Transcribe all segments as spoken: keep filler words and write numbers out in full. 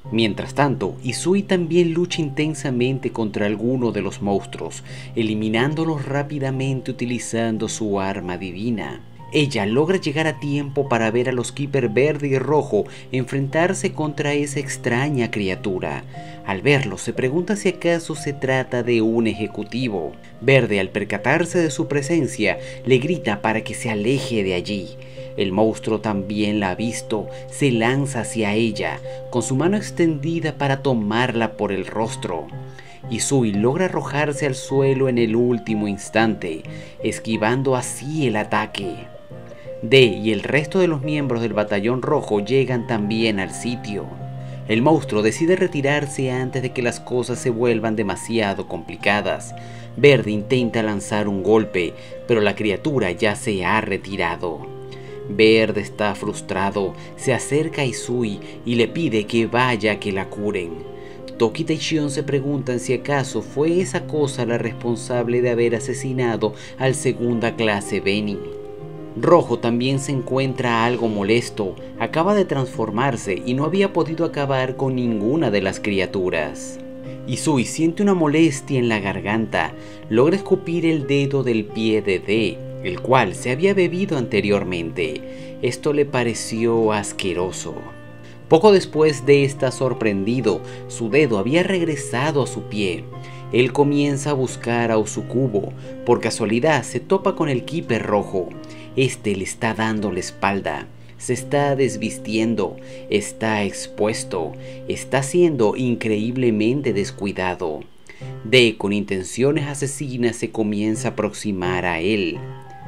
Mientras tanto, Izui también lucha intensamente contra alguno de los monstruos, eliminándolos rápidamente utilizando su arma divina. Ella logra llegar a tiempo para ver a los Keeper verde y rojo enfrentarse contra esa extraña criatura. Al verlo, se pregunta si acaso se trata de un ejecutivo. Verde, al percatarse de su presencia, le grita para que se aleje de allí. El monstruo también la ha visto, se lanza hacia ella, con su mano extendida para tomarla por el rostro. Izui logra arrojarse al suelo en el último instante, esquivando así el ataque. D y el resto de los miembros del Batallón Rojo llegan también al sitio. El monstruo decide retirarse antes de que las cosas se vuelvan demasiado complicadas. Verde intenta lanzar un golpe, pero la criatura ya se ha retirado. Verde está frustrado, se acerca a Izui y le pide que vaya a que la curen. Tokita y Shion se preguntan si acaso fue esa cosa la responsable de haber asesinado al segunda clase Beni. Rojo también se encuentra algo molesto, acaba de transformarse y no había podido acabar con ninguna de las criaturas. Izui siente una molestia en la garganta, logra escupir el dedo del pie de D, el cual se había bebido anteriormente. Esto le pareció asqueroso. Poco después de estar sorprendido, su dedo había regresado a su pie. Él comienza a buscar a Usukubo, por casualidad se topa con el Keeper rojo. Este le está dando la espalda, se está desvistiendo, está expuesto, está siendo increíblemente descuidado. D, con intenciones asesinas, se comienza a aproximar a él.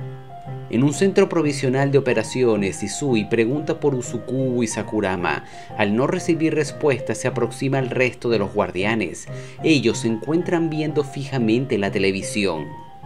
En un centro provisional de operaciones, Izui pregunta por Usukubo y Sakurama. Al no recibir respuesta, se aproxima al resto de los guardianes. Ellos se encuentran viendo fijamente la televisión.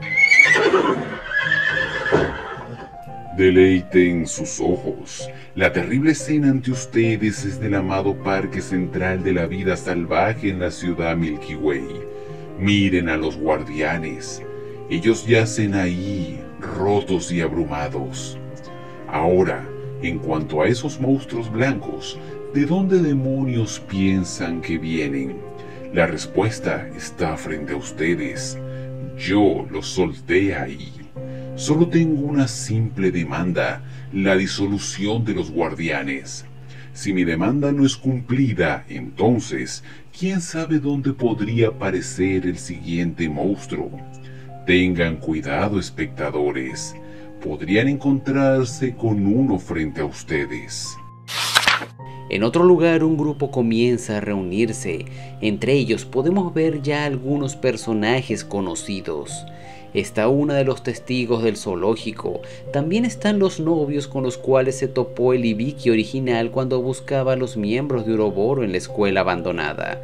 Deleiten sus ojos. La terrible escena ante ustedes es del amado Parque Central de la Vida Salvaje en la ciudad Milky Way. Miren a los guardianes. Ellos yacen ahí, rotos y abrumados. Ahora, en cuanto a esos monstruos blancos, ¿de dónde demonios piensan que vienen? La respuesta está frente a ustedes. Yo los solté ahí. Solo tengo una simple demanda, la disolución de los guardianes. Si mi demanda no es cumplida, entonces, ¿quién sabe dónde podría aparecer el siguiente monstruo? Tengan cuidado, espectadores. Podrían encontrarse con uno frente a ustedes. En otro lugar, un grupo comienza a reunirse. Entre ellos podemos ver ya algunos personajes conocidos. Está una de los testigos del zoológico. También están los novios con los cuales se topó el Hibiki original cuando buscaba a los miembros de Uroboro en la escuela abandonada.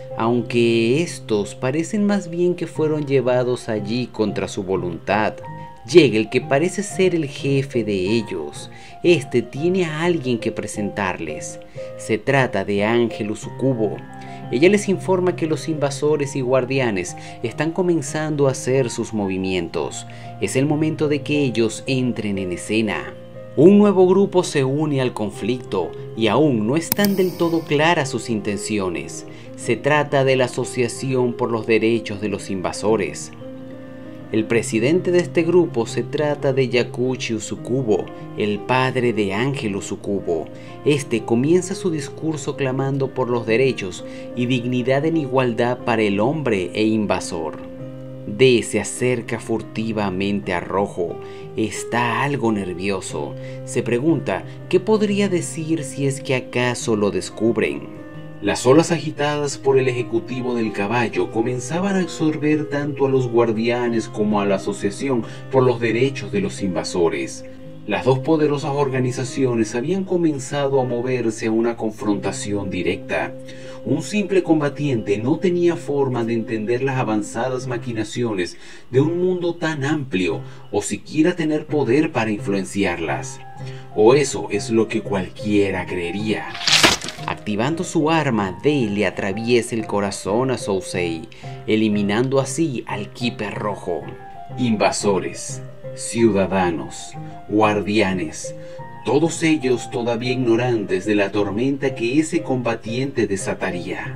Aunque estos parecen más bien que fueron llevados allí contra su voluntad. Llega el que parece ser el jefe de ellos. Este tiene a alguien que presentarles. Se trata de Ángel Usukubo. Ella les informa que los invasores y guardianes están comenzando a hacer sus movimientos. Es el momento de que ellos entren en escena. Un nuevo grupo se une al conflicto y aún no están del todo claras sus intenciones. Se trata de la Asociación por los Derechos de los Invasores. El presidente de este grupo se trata de Yakuchi Usukubo, el padre de Ángel Usukubo. Este comienza su discurso clamando por los derechos y dignidad en igualdad para el hombre e invasor. D se acerca furtivamente a Rojo. Está algo nervioso. Se pregunta qué podría decir si es que acaso lo descubren. Las olas agitadas por el ejecutivo del caballo comenzaban a absorber tanto a los guardianes como a la Asociación por los Derechos de los Invasores. Las dos poderosas organizaciones habían comenzado a moverse a una confrontación directa. Un simple combatiente no tenía forma de entender las avanzadas maquinaciones de un mundo tan amplio o siquiera tener poder para influenciarlas. O eso es lo que cualquiera creería. Activando su arma, D le atraviesa el corazón a Sousei, eliminando así al Keeper rojo. Invasores, ciudadanos, guardianes, todos ellos todavía ignorantes de la tormenta que ese combatiente desataría.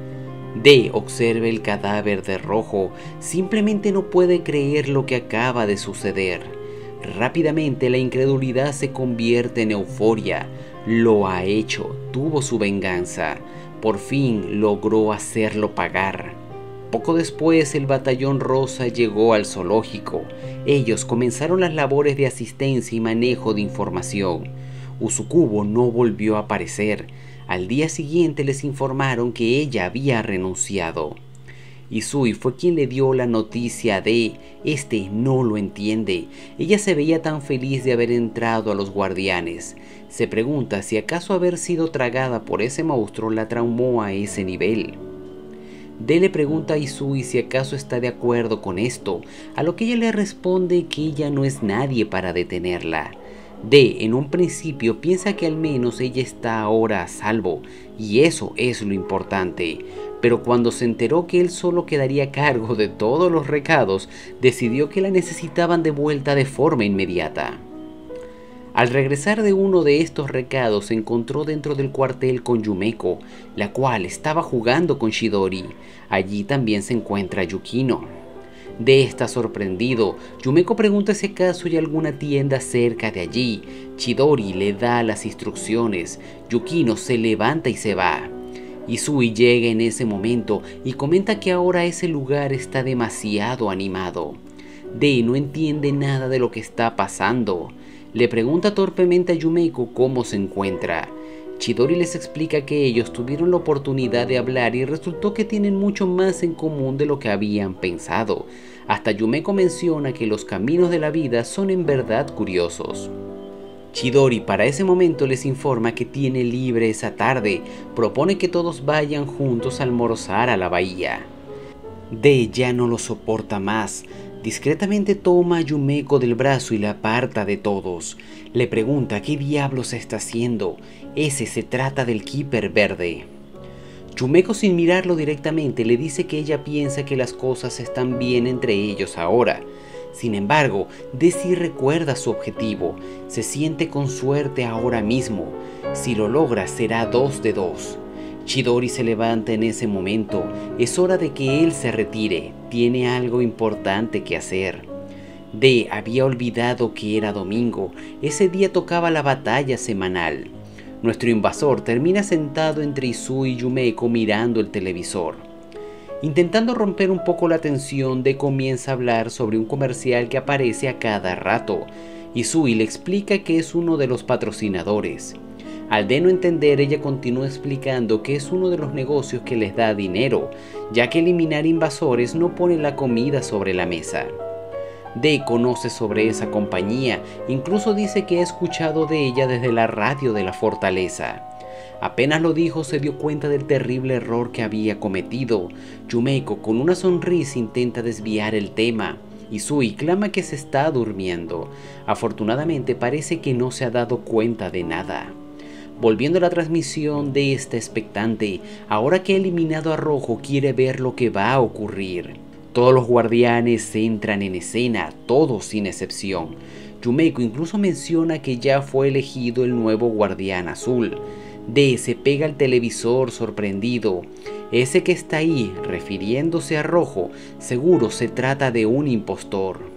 D observa el cadáver de Rojo, simplemente no puede creer lo que acaba de suceder. Rápidamente la incredulidad se convierte en euforia. Lo ha hecho, tuvo su venganza, por fin logró hacerlo pagar. Poco después el batallón rosa llegó al zoológico. Ellos comenzaron las labores de asistencia y manejo de información. Usukubo no volvió a aparecer. Al día siguiente les informaron que ella había renunciado. Izui fue quien le dio la noticia de este no lo entiende. Ella se veía tan feliz de haber entrado a los guardianes. Se pregunta si acaso haber sido tragada por ese monstruo la traumó a ese nivel. D le pregunta a Izui si acaso está de acuerdo con esto, a lo que ella le responde que ella no es nadie para detenerla. D en un principio piensa que al menos ella está ahora a salvo, y eso es lo importante, pero cuando se enteró que él solo quedaría a cargo de todos los recados, decidió que la necesitaban de vuelta de forma inmediata. Al regresar de uno de estos recados se encontró dentro del cuartel con Yumeko, la cual estaba jugando con Chidori. Allí también se encuentra Yukino. D está sorprendido. Yumeko pregunta si acaso hay alguna tienda cerca de allí. Chidori le da las instrucciones. Yukino se levanta y se va. Izui llega en ese momento y comenta que ahora ese lugar está demasiado animado. D no entiende nada de lo que está pasando. Le pregunta torpemente a Yumeko cómo se encuentra. Chidori les explica que ellos tuvieron la oportunidad de hablar y resultó que tienen mucho más en común de lo que habían pensado. Hasta Yumeko menciona que los caminos de la vida son en verdad curiosos. Chidori para ese momento les informa que tiene libre esa tarde. Propone que todos vayan juntos a almorzar a la bahía. D ya no lo soporta más. Discretamente toma a Yumeko del brazo y la aparta de todos. Le pregunta qué diablos está haciendo. Ese se trata del Keeper verde. Yumeko, sin mirarlo directamente, le dice que ella piensa que las cosas están bien entre ellos ahora. Sin embargo, D sí recuerda su objetivo. Se siente con suerte ahora mismo. Si lo logra será dos de dos. Chidori se levanta en ese momento. Es hora de que él se retire. Tiene algo importante que hacer. D había olvidado que era domingo. Ese día tocaba la batalla semanal. Nuestro invasor termina sentado entre Izui y Yumeko mirando el televisor. Intentando romper un poco la tensión, D comienza a hablar sobre un comercial que aparece a cada rato. Izui le explica que es uno de los patrocinadores. Al D no entender, ella continúa explicando que es uno de los negocios que les da dinero, ya que eliminar invasores no pone la comida sobre la mesa. D conoce sobre esa compañía, incluso dice que ha escuchado de ella desde la radio de la fortaleza. Apenas lo dijo, se dio cuenta del terrible error que había cometido. Yumeko con una sonrisa intenta desviar el tema. Izui clama que se está durmiendo. Afortunadamente parece que no se ha dado cuenta de nada. Volviendo a la transmisión, D está expectante. Ahora que ha eliminado a Rojo, quiere ver lo que va a ocurrir. Todos los guardianes entran en escena, todos sin excepción. Yumeko incluso menciona que ya fue elegido el nuevo guardián azul. D se pega al televisor sorprendido. Ese que está ahí, refiriéndose a Rojo, seguro se trata de un impostor.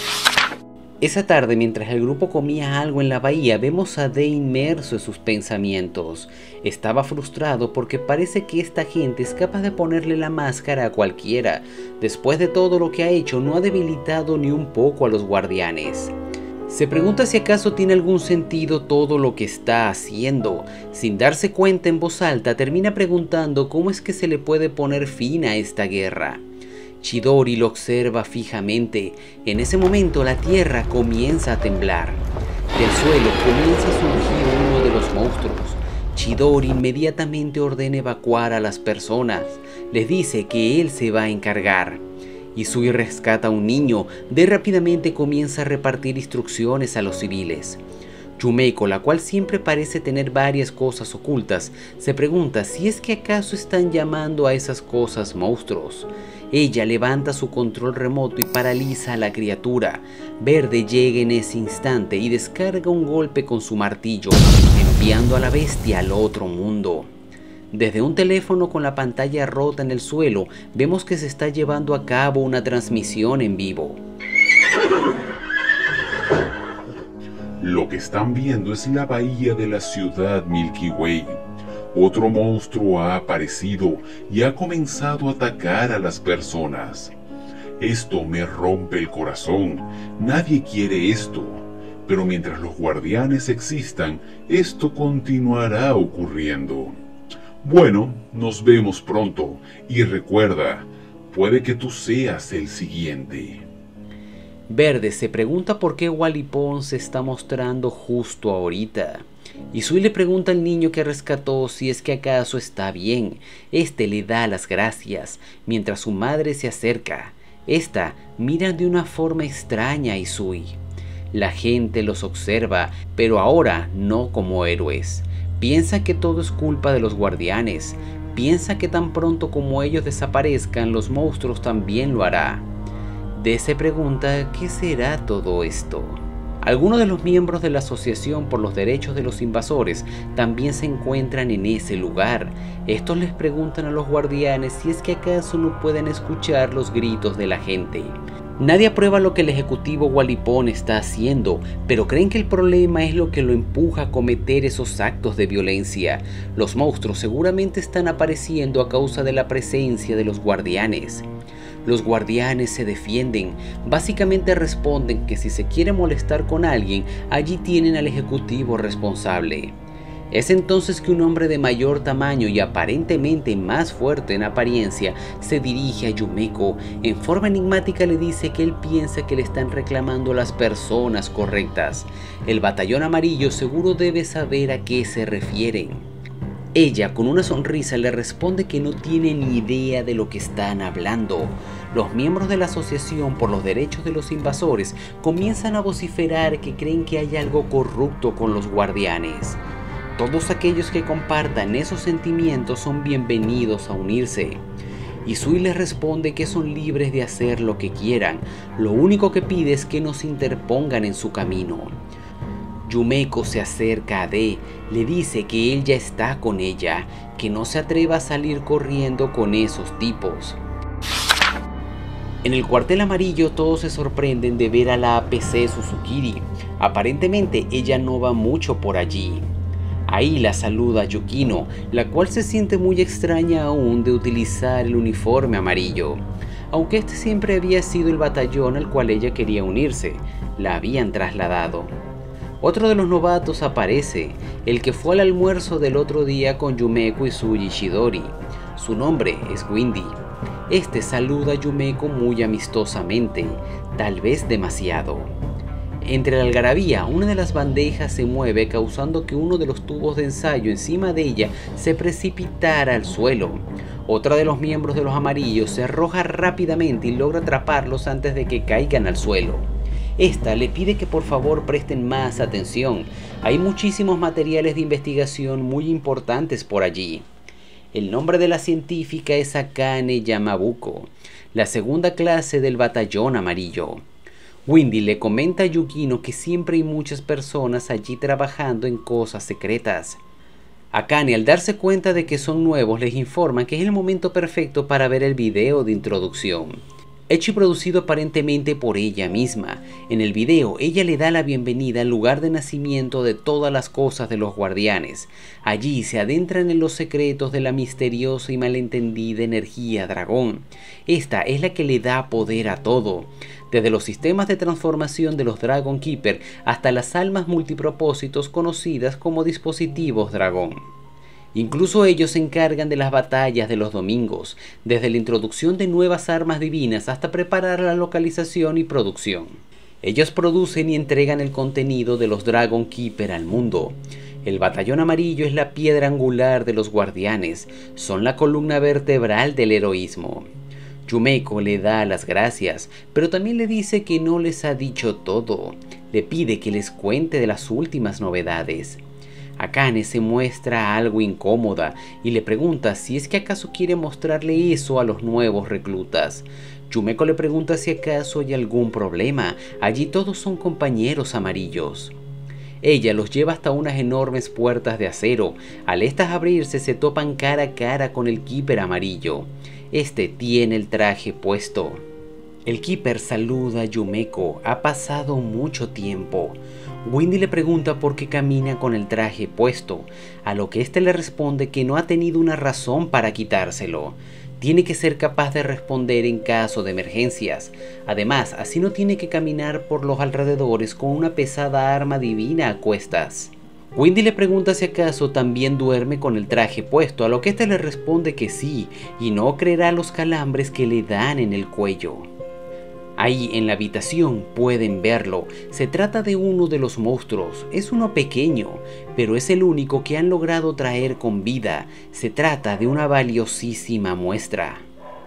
Esa tarde, mientras el grupo comía algo en la bahía, vemos a D inmerso en sus pensamientos. Estaba frustrado porque parece que esta gente es capaz de ponerle la máscara a cualquiera. Después de todo lo que ha hecho, no ha debilitado ni un poco a los guardianes. Se pregunta si acaso tiene algún sentido todo lo que está haciendo. Sin darse cuenta, en voz alta termina preguntando cómo es que se le puede poner fin a esta guerra. Chidori lo observa fijamente. En ese momento la tierra comienza a temblar. Del suelo comienza a surgir uno de los monstruos. Chidori inmediatamente ordena evacuar a las personas. Les dice que él se va a encargar. Izui rescata a un niño. D rápidamente comienza a repartir instrucciones a los civiles. Yumeko, la cual siempre parece tener varias cosas ocultas, se pregunta si es que acaso están llamando a esas cosas monstruos. Ella levanta su control remoto y paraliza a la criatura. Verde llega en ese instante y descarga un golpe con su martillo, enviando a la bestia al otro mundo. Desde un teléfono con la pantalla rota en el suelo, vemos que se está llevando a cabo una transmisión en vivo. Lo que están viendo es la bahía de la ciudad Milky Way. Otro monstruo ha aparecido y ha comenzado a atacar a las personas. Esto me rompe el corazón. Nadie quiere esto. Pero mientras los guardianes existan, esto continuará ocurriendo. Bueno, nos vemos pronto. Y recuerda, puede que tú seas el siguiente. Verde se pregunta por qué Walipón se está mostrando justo ahorita. Isui le pregunta al niño que rescató si es que acaso está bien. Este le da las gracias, mientras su madre se acerca. Esta mira de una forma extraña a Isui. La gente los observa, pero ahora no como héroes. Piensa que todo es culpa de los guardianes. Piensa que tan pronto como ellos desaparezcan, los monstruos también lo hará. De se pregunta ¿qué será todo esto? Algunos de los miembros de la Asociación por los Derechos de los Invasores también se encuentran en ese lugar. Estos les preguntan a los guardianes si es que acaso no pueden escuchar los gritos de la gente. Nadie aprueba lo que el ejecutivo Walipón está haciendo, pero creen que el problema es lo que lo empuja a cometer esos actos de violencia. Los monstruos seguramente están apareciendo a causa de la presencia de los guardianes. Los guardianes se defienden, básicamente responden que si se quiere molestar con alguien, allí tienen al ejecutivo responsable. Es entonces que un hombre de mayor tamaño y aparentemente más fuerte en apariencia se dirige a Yumeko. En forma enigmática le dice que él piensa que le están reclamando las personas correctas. El batallón amarillo seguro debe saber a qué se refieren. Ella con una sonrisa le responde que no tiene ni idea de lo que están hablando. Los miembros de la Asociación por los Derechos de los Invasores comienzan a vociferar que creen que hay algo corrupto con los guardianes. Todos aquellos que compartan esos sentimientos son bienvenidos a unirse. Isui les responde que son libres de hacer lo que quieran, lo único que pide es que no se interpongan en su camino. Yumeko se acerca a D, le dice que él ya está con ella, que no se atreva a salir corriendo con esos tipos. En el cuartel amarillo todos se sorprenden de ver a la A P C Susukiri. Aparentemente ella no va mucho por allí. Ahí la saluda Yukino, la cual se siente muy extraña aún de utilizar el uniforme amarillo. Aunque este siempre había sido el batallón al cual ella quería unirse, la habían trasladado. Otro de los novatos aparece, el que fue al almuerzo del otro día con Yumeko y Tsuji Chidori. Su nombre es Windy. Este saluda a Yumeko muy amistosamente, tal vez demasiado. Entre la algarabía, una de las bandejas se mueve causando que uno de los tubos de ensayo encima de ella se precipitara al suelo. Otra de los miembros de los amarillos se arroja rápidamente y logra atraparlos antes de que caigan al suelo. Esta le pide que por favor presten más atención. Hay muchísimos materiales de investigación muy importantes por allí. El nombre de la científica es Akane Yamabuko, la segunda clase del batallón amarillo. Windy le comenta a Yukino que siempre hay muchas personas allí trabajando en cosas secretas. Akane, al darse cuenta de que son nuevos, les informa que es el momento perfecto para ver el video de introducción. Hecho y producido aparentemente por ella misma. En el video, ella le da la bienvenida al lugar de nacimiento de todas las cosas de los guardianes. Allí se adentran en los secretos de la misteriosa y malentendida energía dragón. Esta es la que le da poder a todo, desde los sistemas de transformación de los Dragon Keeper hasta las almas multipropósitos conocidas como dispositivos dragón. Incluso ellos se encargan de las batallas de los domingos, desde la introducción de nuevas armas divinas hasta preparar la localización y producción. Ellos producen y entregan el contenido de los Dragon Keeper al mundo. El batallón amarillo es la piedra angular de los guardianes, son la columna vertebral del heroísmo. Yumeko le da las gracias, pero también le dice que no les ha dicho todo. le pide que les cuente de las últimas novedades. Akane se muestra algo incómoda y le pregunta si es que acaso quiere mostrarle eso a los nuevos reclutas. Yumeko le pregunta si acaso hay algún problema, allí todos son compañeros amarillos. Ella los lleva hasta unas enormes puertas de acero. Al estas abrirse se topan cara a cara con el Keeper amarillo. Este tiene el traje puesto. El Keeper saluda a Yumeko, ha pasado mucho tiempo. Windy le pregunta por qué camina con el traje puesto, a lo que este le responde que no ha tenido una razón para quitárselo. Tiene que ser capaz de responder en caso de emergencias. Además, así no tiene que caminar por los alrededores con una pesada arma divina a cuestas. Windy le pregunta si acaso también duerme con el traje puesto, a lo que este le responde que sí, y no creerá los calambres que le dan en el cuello. Ahí en la habitación pueden verlo, se trata de uno de los monstruos, es uno pequeño, pero es el único que han logrado traer con vida, se trata de una valiosísima muestra.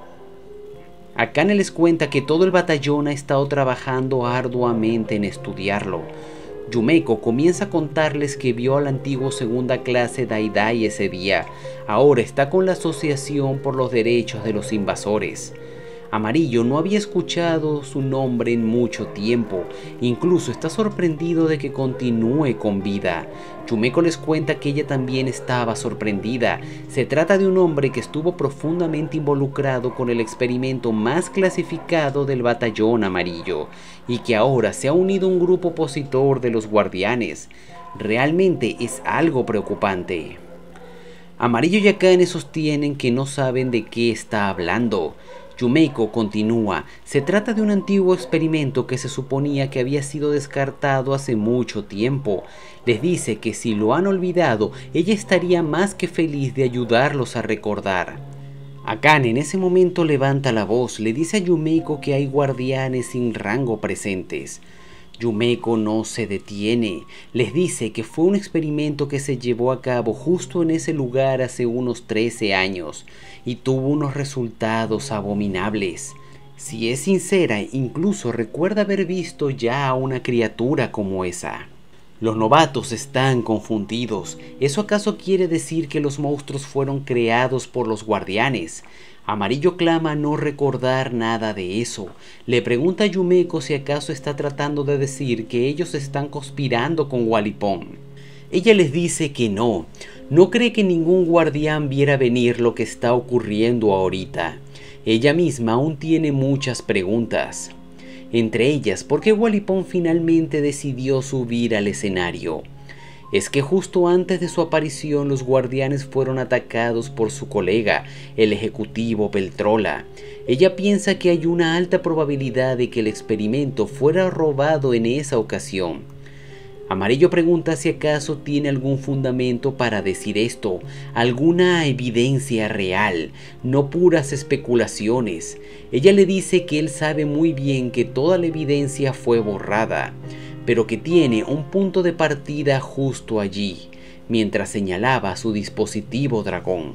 Akane les cuenta que todo el batallón ha estado trabajando arduamente en estudiarlo. Yumeko comienza a contarles que vio al antiguo segunda clase Dai Dai ese día, ahora está con la Asociación por los Derechos de los Invasores. Amarillo no había escuchado su nombre en mucho tiempo, incluso está sorprendido de que continúe con vida. Yumeko les cuenta que ella también estaba sorprendida. Se trata de un hombre que estuvo profundamente involucrado con el experimento más clasificado del batallón amarillo, y que ahora se ha unido a un grupo opositor de los guardianes. Realmente es algo preocupante. Amarillo y Akane sostienen que no saben de qué está hablando. Yumeko continúa, se trata de un antiguo experimento que se suponía que había sido descartado hace mucho tiempo. Les dice que si lo han olvidado, ella estaría más que feliz de ayudarlos a recordar. Akane en ese momento levanta la voz, le dice a Yumeko que hay guardianes sin rango presentes. Yumeko no se detiene, les dice que fue un experimento que se llevó a cabo justo en ese lugar hace unos trece años y tuvo unos resultados abominables. Si es sincera, incluso recuerda haber visto ya a una criatura como esa. Los novatos están confundidos. ¿Eso acaso quiere decir que los monstruos fueron creados por los guardianes? Amarillo clama no recordar nada de eso. Le pregunta a Yumeko si acaso está tratando de decir que ellos están conspirando con Walipón. Ella les dice que no, no cree que ningún guardián viera venir lo que está ocurriendo ahorita. Ella misma aún tiene muchas preguntas. Entre ellas, ¿por qué Walipón finalmente decidió subir al escenario? Es que justo antes de su aparición los guardianes fueron atacados por su colega, el ejecutivo Peltrola. Ella piensa que hay una alta probabilidad de que el experimento fuera robado en esa ocasión. Amarillo pregunta si acaso tiene algún fundamento para decir esto, alguna evidencia real, no puras especulaciones. Ella le dice que él sabe muy bien que toda la evidencia fue borrada, pero que tiene un punto de partida justo allí, mientras señalaba su dispositivo dragón.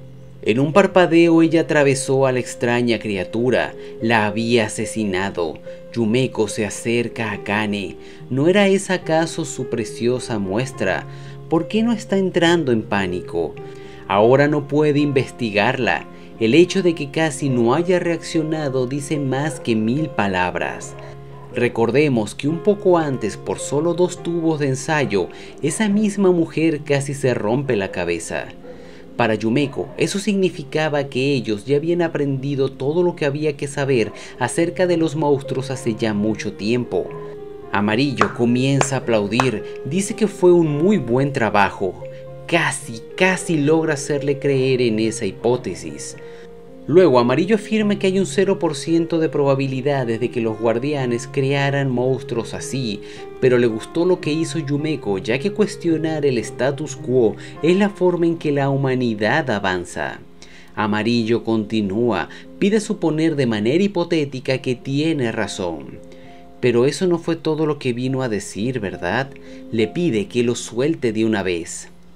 En un parpadeo ella atravesó a la extraña criatura, la había asesinado. Yumeko se acerca a Akane. ¿No era esa acaso su preciosa muestra? ¿Por qué no está entrando en pánico? Ahora no puede investigarla. El hecho de que casi no haya reaccionado dice más que mil palabras. Recordemos que un poco antes, por solo dos tubos de ensayo, esa misma mujer casi se rompe la cabeza. Para Yumeko, eso significaba que ellos ya habían aprendido todo lo que había que saber acerca de los monstruos hace ya mucho tiempo. Amarillo comienza a aplaudir, dice que fue un muy buen trabajo. Casi, casi logra hacerle creer en esa hipótesis. Luego Amarillo afirma que hay un cero por ciento de probabilidades de que los guardianes crearan monstruos así, pero le gustó lo que hizo Yumeko, ya que cuestionar el status quo es la forma en que la humanidad avanza. Amarillo continúa, pide suponer de manera hipotética que tiene razón. Pero eso no fue todo lo que vino a decir, ¿verdad? Le pide que lo suelte de una vez.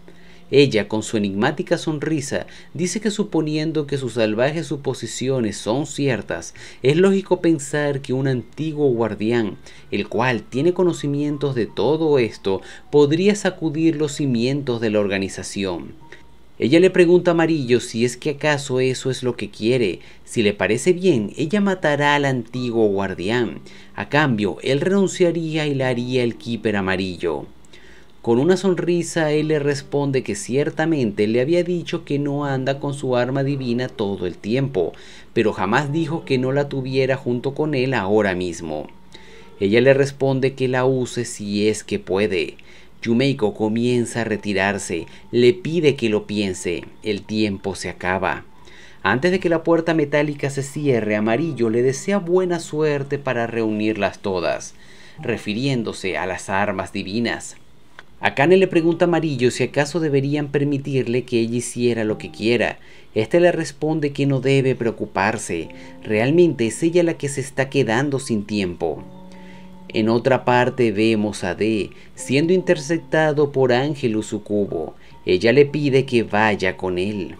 Ella, con su enigmática sonrisa, dice que suponiendo que sus salvajes suposiciones son ciertas, es lógico pensar que un antiguo guardián, el cual tiene conocimientos de todo esto, podría sacudir los cimientos de la organización. Ella le pregunta a Amarillo si es que acaso eso es lo que quiere. Si le parece bien, ella matará al antiguo guardián. A cambio, él renunciaría y la haría el Keeper Amarillo. Con una sonrisa, él le responde que ciertamente le había dicho que no anda con su arma divina todo el tiempo, pero jamás dijo que no la tuviera junto con él ahora mismo. Ella le responde que la use si es que puede. Yumeko comienza a retirarse, le pide que lo piense, el tiempo se acaba. Antes de que la puerta metálica se cierre, Amarillo le desea buena suerte para reunirlas todas, refiriéndose a las armas divinas. Akane le pregunta a Amarillo si acaso deberían permitirle que ella hiciera lo que quiera. Este le responde que no debe preocuparse, realmente es ella la que se está quedando sin tiempo. En otra parte vemos a D siendo interceptado por Ángel Usukubo. Ella le pide que vaya con él.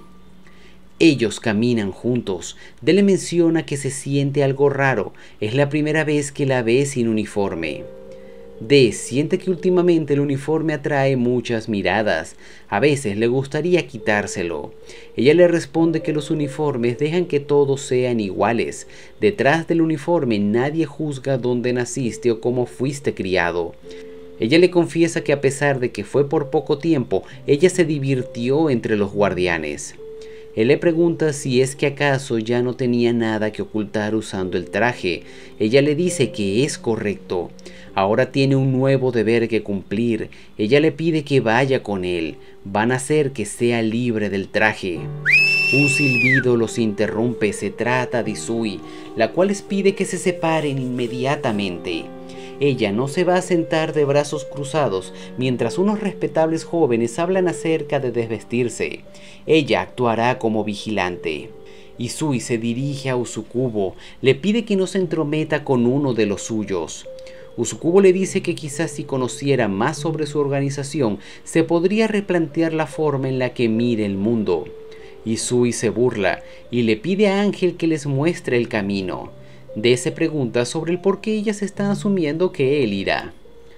Ellos caminan juntos. D le menciona que se siente algo raro, es la primera vez que la ve sin uniforme. D siente que últimamente el uniforme atrae muchas miradas, a veces le gustaría quitárselo. Ella le responde que los uniformes dejan que todos sean iguales, detrás del uniforme nadie juzga dónde naciste o cómo fuiste criado. Ella le confiesa que a pesar de que fue por poco tiempo, ella se divirtió entre los guardianes. Él le pregunta si es que acaso ya no tenía nada que ocultar usando el traje. Ella le dice que es correcto. Ahora tiene un nuevo deber que cumplir. Ella le pide que vaya con él. Van a hacer que sea libre del traje. Un silbido los interrumpe. Se trata de Izui, la cual les pide que se separen inmediatamente. Ella no se va a sentar de brazos cruzados mientras unos respetables jóvenes hablan acerca de desvestirse. Ella actuará como vigilante. Izui se dirige a Usukubo, le pide que no se entrometa con uno de los suyos. Usukubo le dice que quizás si conociera más sobre su organización, se podría replantear la forma en la que mire el mundo. Izui se burla y le pide a Ángel que les muestre el camino. D se pregunta sobre el por qué ellas están asumiendo que él irá.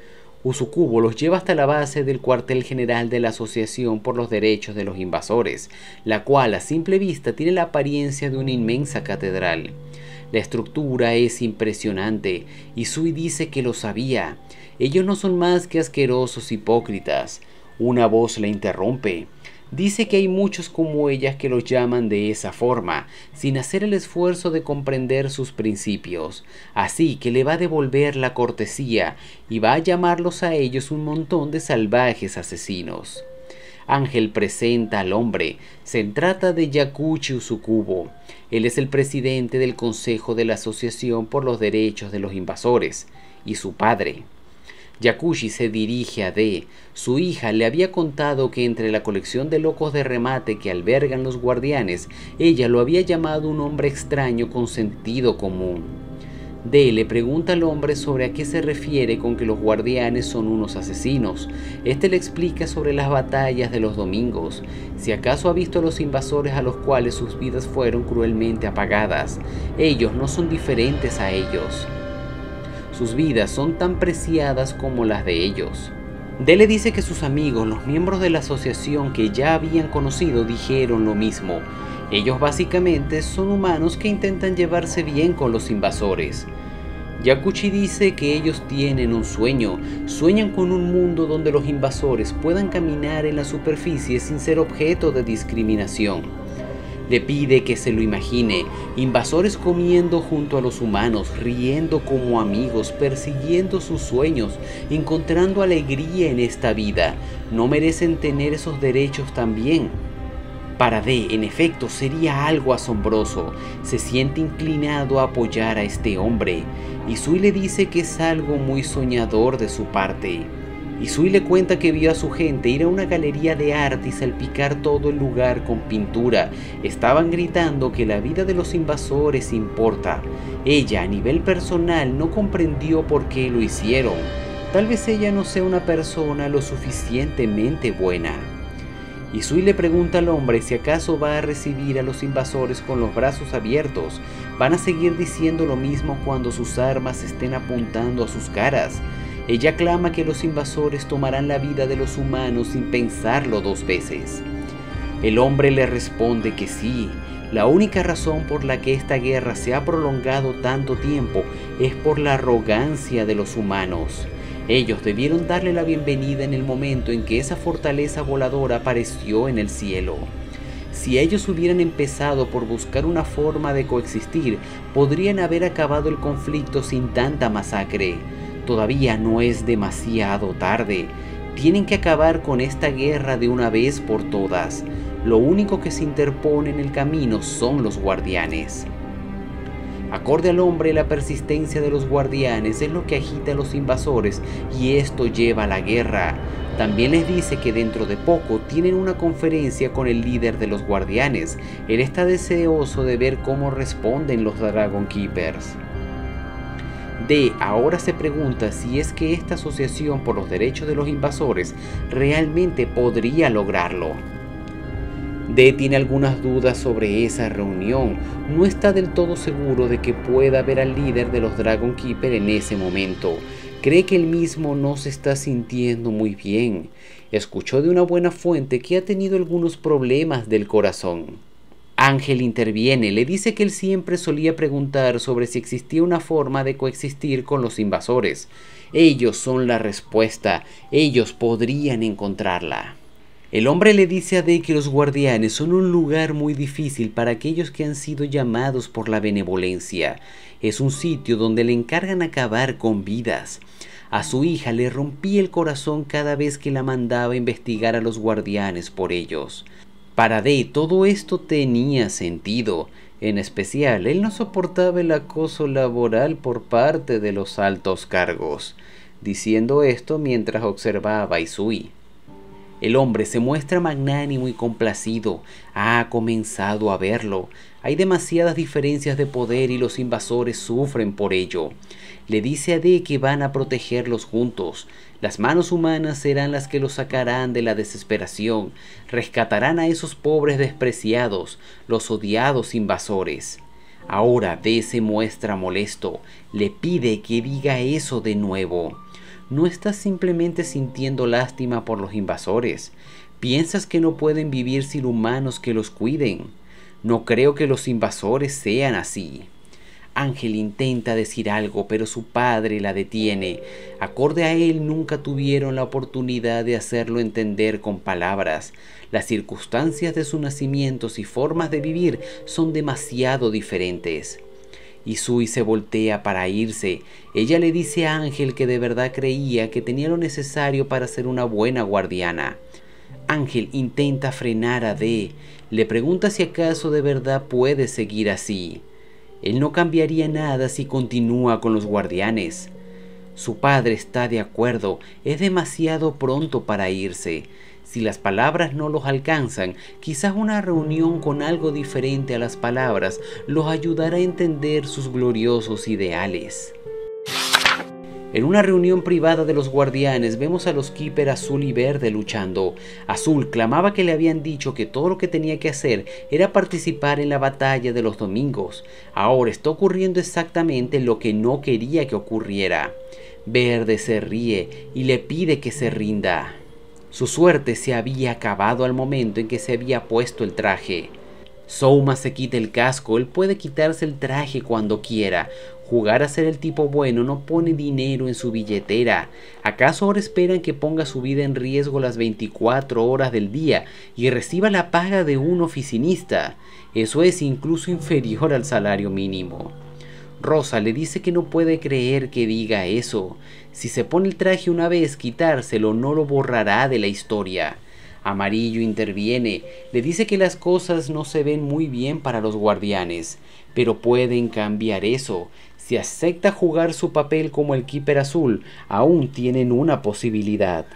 Usukubo los lleva hasta la base del cuartel general de la Asociación por los Derechos de los Invasores, la cual a simple vista tiene la apariencia de una inmensa catedral. La estructura es impresionante, y Sui dice que lo sabía. Ellos no son más que asquerosos hipócritas. Una voz la interrumpe. Dice que hay muchos como ellas que los llaman de esa forma, sin hacer el esfuerzo de comprender sus principios. Así que le va a devolver la cortesía y va a llamarlos a ellos un montón de salvajes asesinos. Ángel presenta al hombre. Se trata de Yakuchi Usukubo. Él es el presidente del Consejo de la Asociación por los Derechos de los Invasores y su padre. Yakuchi se dirige a D. Su hija le había contado que entre la colección de locos de remate que albergan los guardianes, ella lo había llamado un hombre extraño con sentido común. D le pregunta al hombre sobre a qué se refiere con que los guardianes son unos asesinos. Este le explica sobre las batallas de los domingos, si acaso ha visto a los invasores a los cuales sus vidas fueron cruelmente apagadas. Ellos no son diferentes a ellos. Sus vidas son tan preciadas como las de ellos. D le dice que sus amigos, los miembros de la asociación que ya habían conocido, dijeron lo mismo. Ellos básicamente son humanos que intentan llevarse bien con los invasores. Yakuchi dice que ellos tienen un sueño, sueñan con un mundo donde los invasores puedan caminar en la superficie sin ser objeto de discriminación. Le pide que se lo imagine, invasores comiendo junto a los humanos, riendo como amigos, persiguiendo sus sueños, encontrando alegría en esta vida. ¿No merecen tener esos derechos también? Para D, en efecto, sería algo asombroso. Se siente inclinado a apoyar a este hombre. Izui le dice que es algo muy soñador de su parte. Izui le cuenta que vio a su gente ir a una galería de arte y salpicar todo el lugar con pintura. Estaban gritando que la vida de los invasores importa. Ella, a nivel personal, no comprendió por qué lo hicieron. Tal vez ella no sea una persona lo suficientemente buena. Isui le pregunta al hombre si acaso va a recibir a los invasores con los brazos abiertos. Van a seguir diciendo lo mismo cuando sus armas estén apuntando a sus caras. Ella clama que los invasores tomarán la vida de los humanos sin pensarlo dos veces. El hombre le responde que sí. La única razón por la que esta guerra se ha prolongado tanto tiempo es por la arrogancia de los humanos. Ellos debieron darle la bienvenida en el momento en que esa fortaleza voladora apareció en el cielo. Si ellos hubieran empezado por buscar una forma de coexistir, podrían haber acabado el conflicto sin tanta masacre. Todavía no es demasiado tarde. Tienen que acabar con esta guerra de una vez por todas. Lo único que se interpone en el camino son los guardianes. Acorde al hombre, la persistencia de los guardianes es lo que agita a los invasores y esto lleva a la guerra. También les dice que dentro de poco tienen una conferencia con el líder de los guardianes. Él está deseoso de ver cómo responden los Dragon Keepers. D ahora se pregunta si es que esta asociación por los derechos de los invasores realmente podría lograrlo. D tiene algunas dudas sobre esa reunión, no está del todo seguro de que pueda ver al líder de los Dragon Keeper en ese momento. Cree que él mismo no se está sintiendo muy bien. Escuchó de una buena fuente que ha tenido algunos problemas del corazón. Ángel interviene, le dice que él siempre solía preguntar sobre si existía una forma de coexistir con los invasores. Ellos son la respuesta, ellos podrían encontrarla. El hombre le dice a D que los guardianes son un lugar muy difícil para aquellos que han sido llamados por la benevolencia. Es un sitio donde le encargan acabar con vidas. A su hija le rompía el corazón cada vez que la mandaba a investigar a los guardianes por ellos. Para D todo esto tenía sentido. En especial, él no soportaba el acoso laboral por parte de los altos cargos. Diciendo esto mientras observaba a Isui. El hombre se muestra magnánimo y complacido. Ha comenzado a verlo. Hay demasiadas diferencias de poder y los invasores sufren por ello. Le dice a D que van a protegerlos juntos. Las manos humanas serán las que los sacarán de la desesperación. Rescatarán a esos pobres despreciados, los odiados invasores. Ahora D se muestra molesto. Le pide que diga eso de nuevo. ¿No estás simplemente sintiendo lástima por los invasores? ¿Piensas que no pueden vivir sin humanos que los cuiden? No creo que los invasores sean así. Ángel intenta decir algo, pero su padre la detiene. Acorde a él, nunca tuvieron la oportunidad de hacerlo entender con palabras. Las circunstancias de sus nacimientos y formas de vivir son demasiado diferentes. Isui se voltea para irse. Ella le dice a Ángel que de verdad creía que tenía lo necesario para ser una buena guardiana. Ángel intenta frenar a D. Le pregunta si acaso de verdad puede seguir así. Él no cambiaría nada si continúa con los guardianes. Su padre está de acuerdo. Es demasiado pronto para irse. Si las palabras no los alcanzan, quizás una reunión con algo diferente a las palabras los ayudará a entender sus gloriosos ideales. En una reunión privada de los guardianes vemos a los Keeper Azul y Verde luchando. Azul clamaba que le habían dicho que todo lo que tenía que hacer era participar en la batalla de los domingos. Ahora está ocurriendo exactamente lo que no quería que ocurriera. Verde se ríe y le pide que se rinda. Su suerte se había acabado al momento en que se había puesto el traje. Souma se quita el casco, él puede quitarse el traje cuando quiera. Jugar a ser el tipo bueno no pone dinero en su billetera. ¿Acaso ahora esperan que ponga su vida en riesgo las veinticuatro horas del día y reciba la paga de un oficinista? Eso es incluso inferior al salario mínimo. Rosa le dice que no puede creer que diga eso. Si se pone el traje una vez, quitárselo no lo borrará de la historia. Amarillo interviene, le dice que las cosas no se ven muy bien para los guardianes, pero pueden cambiar eso. Si acepta jugar su papel como el Keeper Azul, aún tienen una posibilidad.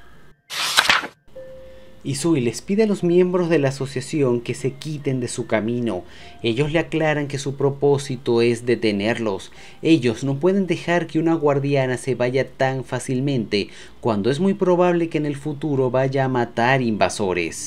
Isui les pide a los miembros de la asociación que se quiten de su camino. Ellos le aclaran que su propósito es detenerlos. Ellos no pueden dejar que una guardiana se vaya tan fácilmente, cuando es muy probable que en el futuro vaya a matar invasores.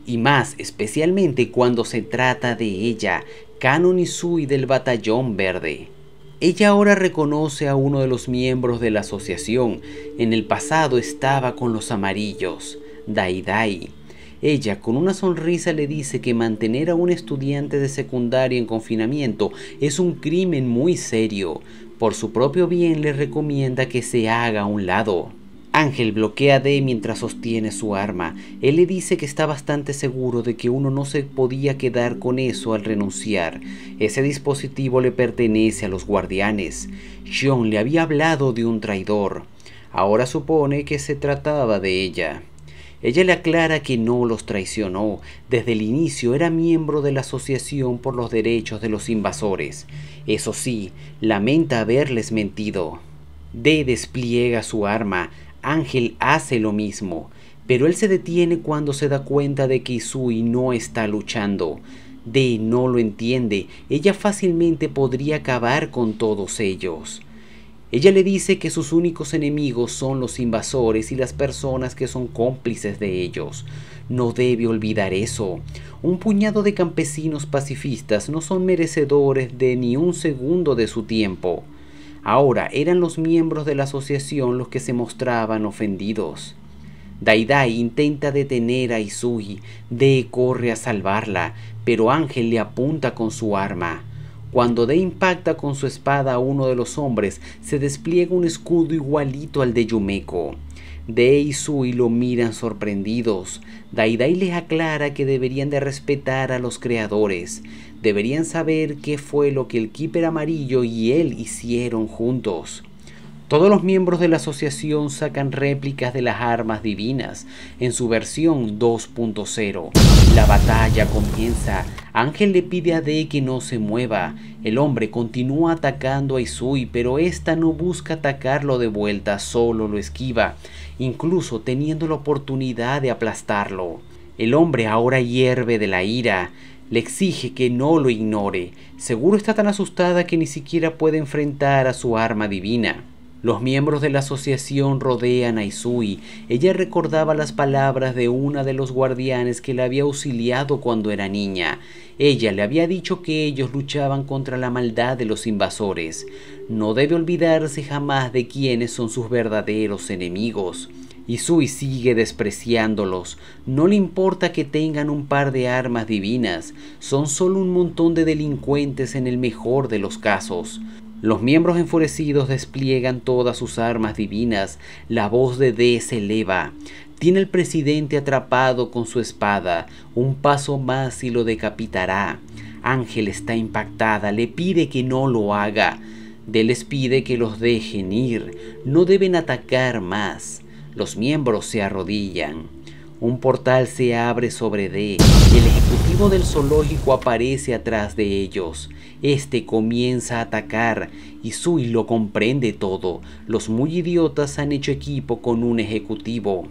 y más especialmente cuando se trata de ella, Kanon Izui del Batallón Verde. Ella ahora reconoce a uno de los miembros de la asociación. En el pasado estaba con los amarillos, Dai Dai. Ella, con una sonrisa, le dice que mantener a un estudiante de secundaria en confinamiento es un crimen muy serio. Por su propio bien le recomienda que se haga a un lado. Ángel bloquea a Dee mientras sostiene su arma. Él le dice que está bastante seguro de que uno no se podía quedar con eso al renunciar. Ese dispositivo le pertenece a los guardianes. Xion le había hablado de un traidor. Ahora supone que se trataba de ella. Ella le aclara que no los traicionó. Desde el inicio era miembro de la Asociación por los Derechos de los Invasores. Eso sí, lamenta haberles mentido. Dee despliega su arma. Ángel hace lo mismo, pero él se detiene cuando se da cuenta de que Izui no está luchando. Dee no lo entiende. Ella fácilmente podría acabar con todos ellos. Ella le dice que sus únicos enemigos son los invasores y las personas que son cómplices de ellos. No debe olvidar eso. Un puñado de campesinos pacifistas no son merecedores de ni un segundo de su tiempo. Ahora eran los miembros de la asociación los que se mostraban ofendidos. Dai Dai intenta detener a Izui. Dee corre a salvarla, pero Ángel le apunta con su arma. Cuando Dee impacta con su espada a uno de los hombres, se despliega un escudo igualito al de Yumeko. Dee y Izui lo miran sorprendidos. Dai Dai les aclara que deberían de respetar a los creadores. Deberían saber qué fue lo que el Keeper Amarillo y él hicieron juntos. Todos los miembros de la asociación sacan réplicas de las armas divinas en su versión dos punto cero. La batalla comienza. Ángel le pide a Dee que no se mueva. El hombre continúa atacando a Izui, pero esta no busca atacarlo de vuelta, solo lo esquiva, incluso teniendo la oportunidad de aplastarlo. El hombre ahora hierve de la ira. Le exige que no lo ignore. Seguro está tan asustada que ni siquiera puede enfrentar a su arma divina. Los miembros de la asociación rodean a Izui. Ella recordaba las palabras de una de los guardianes que la había auxiliado cuando era niña. Ella le había dicho que ellos luchaban contra la maldad de los invasores. No debe olvidarse jamás de quiénes son sus verdaderos enemigos. Izui sigue despreciándolos. No le importa que tengan un par de armas divinas. Son solo un montón de delincuentes en el mejor de los casos. Los miembros enfurecidos despliegan todas sus armas divinas. La voz de Dee se eleva. Tiene al presidente atrapado con su espada. Un paso más y lo decapitará. Ángel está impactada. Le pide que no lo haga. Dee les pide que los dejen ir. No deben atacar más. Los miembros se arrodillan. Un portal se abre sobre Dee. El ejecutivo del zoológico aparece atrás de ellos. Este comienza a atacar. Izui lo comprende todo. Los muy idiotas han hecho equipo con un ejecutivo.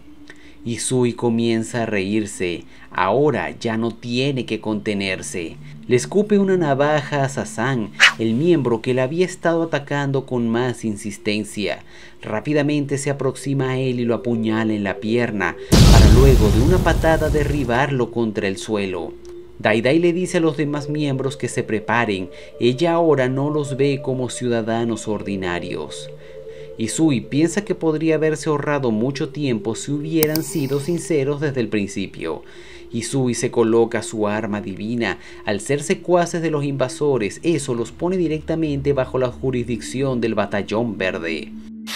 Izui comienza a reírse. Ahora ya no tiene que contenerse. Le escupe una navaja a Sazan, el miembro que la había estado atacando con más insistencia. Rápidamente se aproxima a él y lo apuñala en la pierna, para luego de una patada derribarlo contra el suelo. Dai Dai le dice a los demás miembros que se preparen. Ella ahora no los ve como ciudadanos ordinarios. Izui piensa que podría haberse ahorrado mucho tiempo si hubieran sido sinceros desde el principio. Izui se coloca su arma divina. Al ser secuaces de los invasores, eso los pone directamente bajo la jurisdicción del Batallón Verde.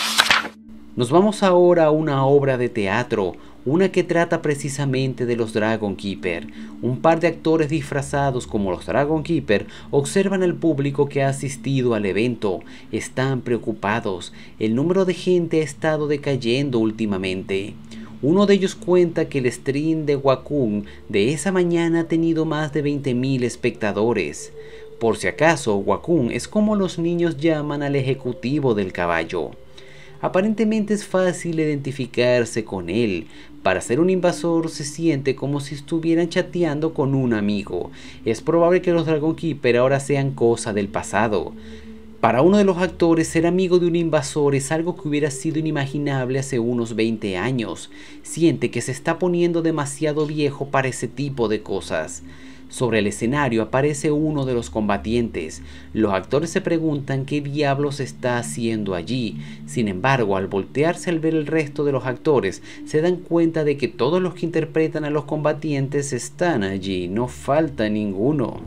Nos vamos ahora a una obra de teatro, una que trata precisamente de los Dragon Keeper. Un par de actores disfrazados como los Dragon Keeper observan al público que ha asistido al evento. Están preocupados. El número de gente ha estado decayendo últimamente. Uno de ellos cuenta que el stream de Wakun de esa mañana ha tenido más de veinte mil espectadores. Por si acaso, Wakun es como los niños llaman al ejecutivo del caballo. Aparentemente es fácil identificarse con él. Para ser un invasor se siente como si estuvieran chateando con un amigo. Es probable que los Dragon Keeper ahora sean cosa del pasado. Para uno de los actores, ser amigo de un invasor es algo que hubiera sido inimaginable hace unos veinte años. Siente que se está poniendo demasiado viejo para ese tipo de cosas. Sobre el escenario aparece uno de los combatientes. Los actores se preguntan qué diablos está haciendo allí. Sin embargo, al voltearse al ver el resto de los actores, se dan cuenta de que todos los que interpretan a los combatientes están allí. No falta ninguno.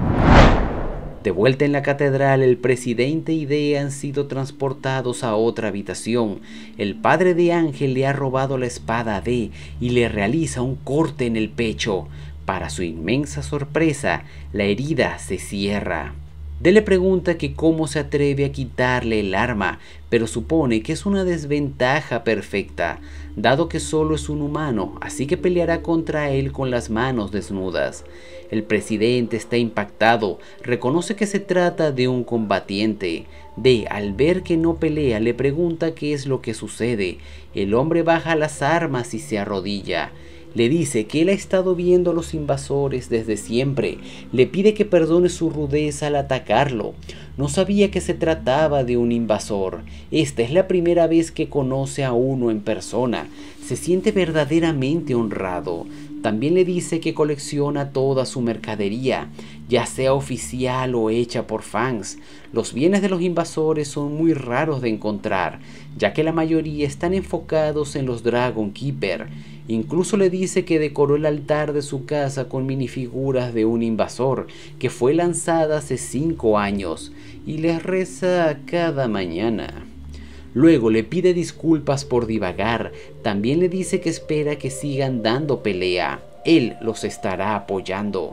De vuelta en la catedral, el presidente y Dee han sido transportados a otra habitación. El padre de Ángel le ha robado la espada a Dee y le realiza un corte en el pecho. Para su inmensa sorpresa, la herida se cierra. Dee le pregunta que cómo se atreve a quitarle el arma, pero supone que es una desventaja perfecta, dado que solo es un humano, así que peleará contra él con las manos desnudas. El presidente está impactado, reconoce que se trata de un combatiente. Dee, al ver que no pelea, le pregunta qué es lo que sucede. El hombre baja las armas y se arrodilla. Le dice que él ha estado viendo a los invasores desde siempre. Le pide que perdone su rudeza al atacarlo. No sabía que se trataba de un invasor. Esta es la primera vez que conoce a uno en persona. Se siente verdaderamente honrado. También le dice que colecciona toda su mercadería, ya sea oficial o hecha por fans. Los bienes de los invasores son muy raros de encontrar, ya que la mayoría están enfocados en los Dragon Keeper. Incluso le dice que decoró el altar de su casa con minifiguras de un invasor que fue lanzada hace cinco años y les reza cada mañana. Luego le pide disculpas por divagar. También le dice que espera que sigan dando pelea. Él los estará apoyando.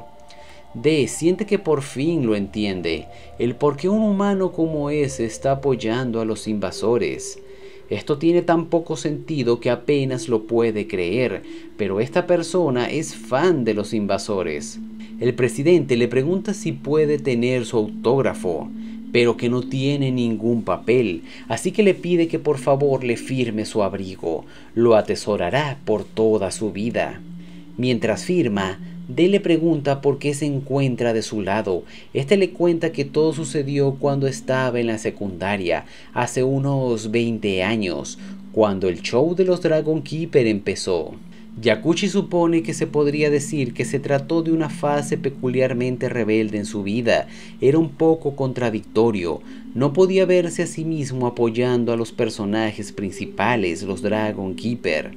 Dee siente que por fin lo entiende, el por qué un humano como ese está apoyando a los invasores. Esto tiene tan poco sentido que apenas lo puede creer, pero esta persona es fan de los invasores. El presidente le pregunta si puede tener su autógrafo, pero que no tiene ningún papel, así que le pide que por favor le firme su abrigo. Lo atesorará por toda su vida. Mientras firma, Dee le pregunta por qué se encuentra de su lado. Este le cuenta que todo sucedió cuando estaba en la secundaria, hace unos veinte años, cuando el show de los Dragon Keeper empezó. Yakuchi supone que se podría decir que se trató de una fase peculiarmente rebelde en su vida. Era un poco contradictorio. No podía verse a sí mismo apoyando a los personajes principales, los Dragon Keeper.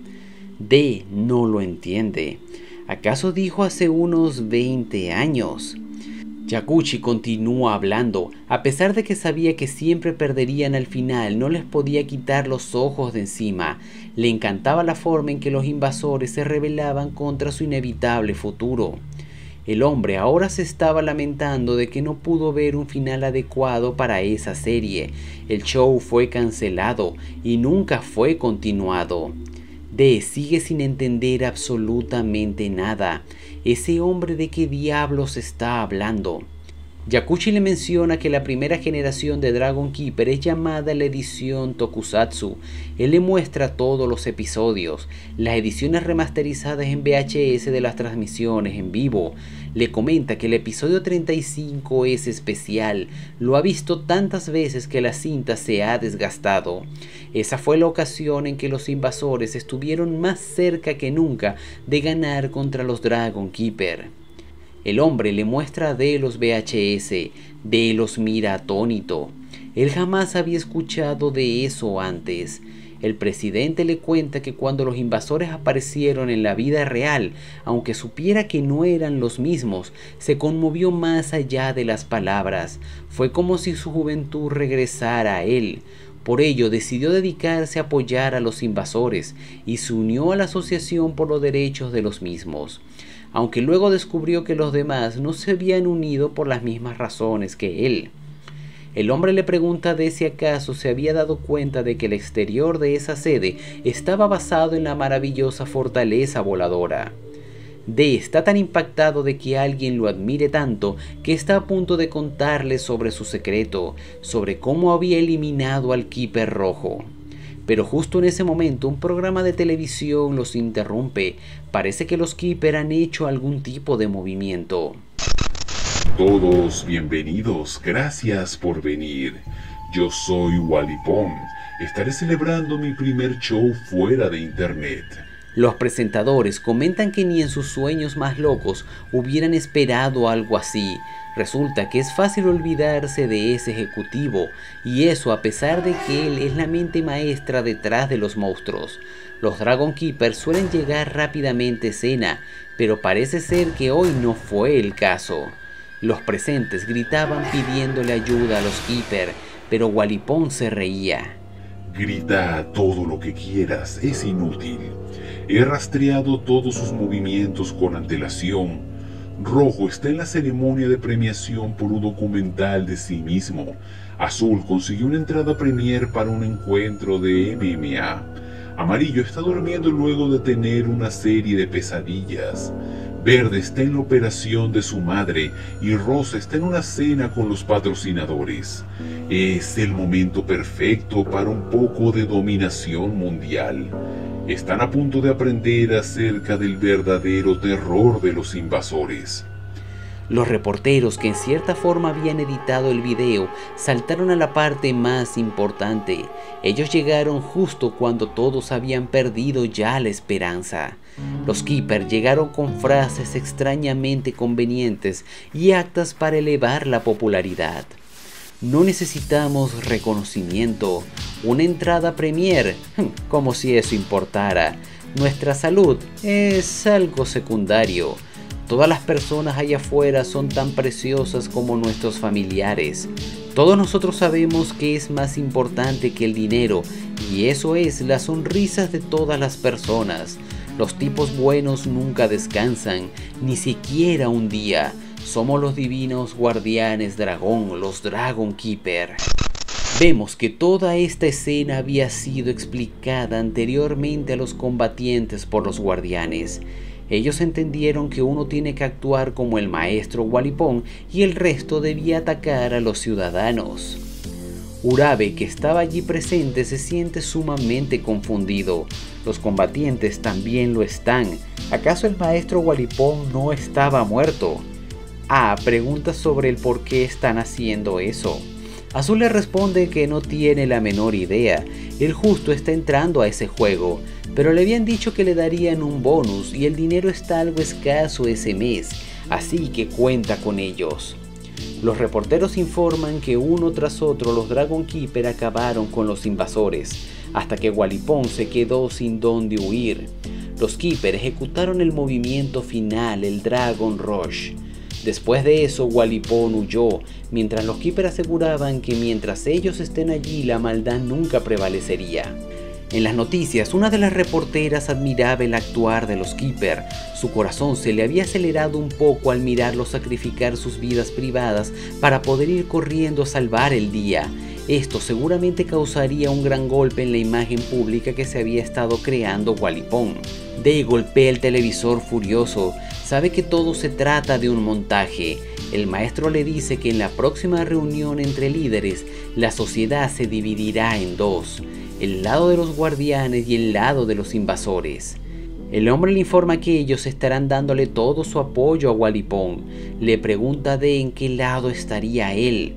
Dee no lo entiende. ¿Acaso dijo hace unos veinte años? Yakuchi continúa hablando. A pesar de que sabía que siempre perderían al final, no les podía quitar los ojos de encima. Le encantaba la forma en que los invasores se rebelaban contra su inevitable futuro. El hombre ahora se estaba lamentando de que no pudo ver un final adecuado para esa serie. El show fue cancelado y nunca fue continuado. Dee sigue sin entender absolutamente nada. ¿Ese hombre de qué diablos está hablando? Yakuchi le menciona que la primera generación de Dragon Keeper es llamada la edición Tokusatsu. Él le muestra todos los episodios, las ediciones remasterizadas en V H S de las transmisiones en vivo. Le comenta que el episodio treinta y cinco es especial, lo ha visto tantas veces que la cinta se ha desgastado. Esa fue la ocasión en que los invasores estuvieron más cerca que nunca de ganar contra los Dragon Keeper. El hombre le muestra a Dee los V H S, Dee los mira atónito. Él jamás había escuchado de eso antes. El presidente le cuenta que cuando los invasores aparecieron en la vida real, aunque supiera que no eran los mismos, se conmovió más allá de las palabras. Fue como si su juventud regresara a él. Por ello decidió dedicarse a apoyar a los invasores y se unió a la Asociación por los Derechos de los mismos. Aunque luego descubrió que los demás no se habían unido por las mismas razones que él. El hombre le pregunta de si acaso se había dado cuenta de que el exterior de esa sede estaba basado en la maravillosa fortaleza voladora. Dee está tan impactado de que alguien lo admire tanto que está a punto de contarle sobre su secreto, sobre cómo había eliminado al Keeper rojo. Pero justo en ese momento un programa de televisión los interrumpe. Parece que los Keeper han hecho algún tipo de movimiento. todos, bienvenidos, gracias por venir. Yo soy Walipón, estaré celebrando mi primer show fuera de internet. Los presentadores comentan que ni en sus sueños más locos hubieran esperado algo así. Resulta que es fácil olvidarse de ese ejecutivo, y eso a pesar de que él es la mente maestra detrás de los monstruos. Los Dragon Keepers suelen llegar rápidamente a escena, pero parece ser que hoy no fue el caso. Los presentes gritaban pidiéndole ayuda a los Keepers, pero Walipón se reía. Grita todo lo que quieras, es inútil. He rastreado todos sus movimientos con antelación. Rojo está en la ceremonia de premiación por un documental de sí mismo. Azul consiguió una entrada premier para un encuentro de M M A. Amarillo está durmiendo luego de tener una serie de pesadillas. Verde está en la operación de su madre y Rosa está en una cena con los patrocinadores. Es el momento perfecto para un poco de dominación mundial. Están a punto de aprender acerca del verdadero terror de los invasores. Los reporteros, que en cierta forma habían editado el video, saltaron a la parte más importante. Ellos llegaron justo cuando todos habían perdido ya la esperanza. Los Keepers llegaron con frases extrañamente convenientes y actas para elevar la popularidad. No necesitamos reconocimiento, una entrada premier, como si eso importara. Nuestra salud es algo secundario. Todas las personas allá afuera son tan preciosas como nuestros familiares. Todos nosotros sabemos que es más importante que el dinero, y eso es las sonrisas de todas las personas. Los tipos buenos nunca descansan, ni siquiera un día. Somos los divinos guardianes dragón, los Dragon Keeper. Vemos que toda esta escena había sido explicada anteriormente a los combatientes por los guardianes. Ellos entendieron que uno tiene que actuar como el maestro Walipón y el resto debía atacar a los ciudadanos. Urabe, que estaba allí presente, se siente sumamente confundido. Los combatientes también lo están. ¿Acaso el maestro Walipón no estaba muerto? Ah, pregunta sobre el por qué están haciendo eso. Azul le responde que no tiene la menor idea. Él justo está entrando a ese juego, pero le habían dicho que le darían un bonus y el dinero está algo escaso ese mes, así que cuenta con ellos. Los reporteros informan que uno tras otro los Dragon Keeper acabaron con los invasores, hasta que Walipón se quedó sin dónde huir. Los Keeper ejecutaron el movimiento final, el Dragon Rush. Después de eso, Walipón huyó, mientras los Keeper aseguraban que mientras ellos estén allí la maldad nunca prevalecería. En las noticias, una de las reporteras admiraba el actuar de los Keeper. Su corazón se le había acelerado un poco al mirarlos sacrificar sus vidas privadas para poder ir corriendo a salvar el día. Esto seguramente causaría un gran golpe en la imagen pública que se había estado creando Walipón. Day golpea el televisor furioso. Sabe que todo se trata de un montaje. El maestro le dice que en la próxima reunión entre líderes, la sociedad se dividirá en dos: el lado de los guardianes y el lado de los invasores. El hombre le informa que ellos estarán dándole todo su apoyo a Walipón. Le pregunta de en qué lado estaría él.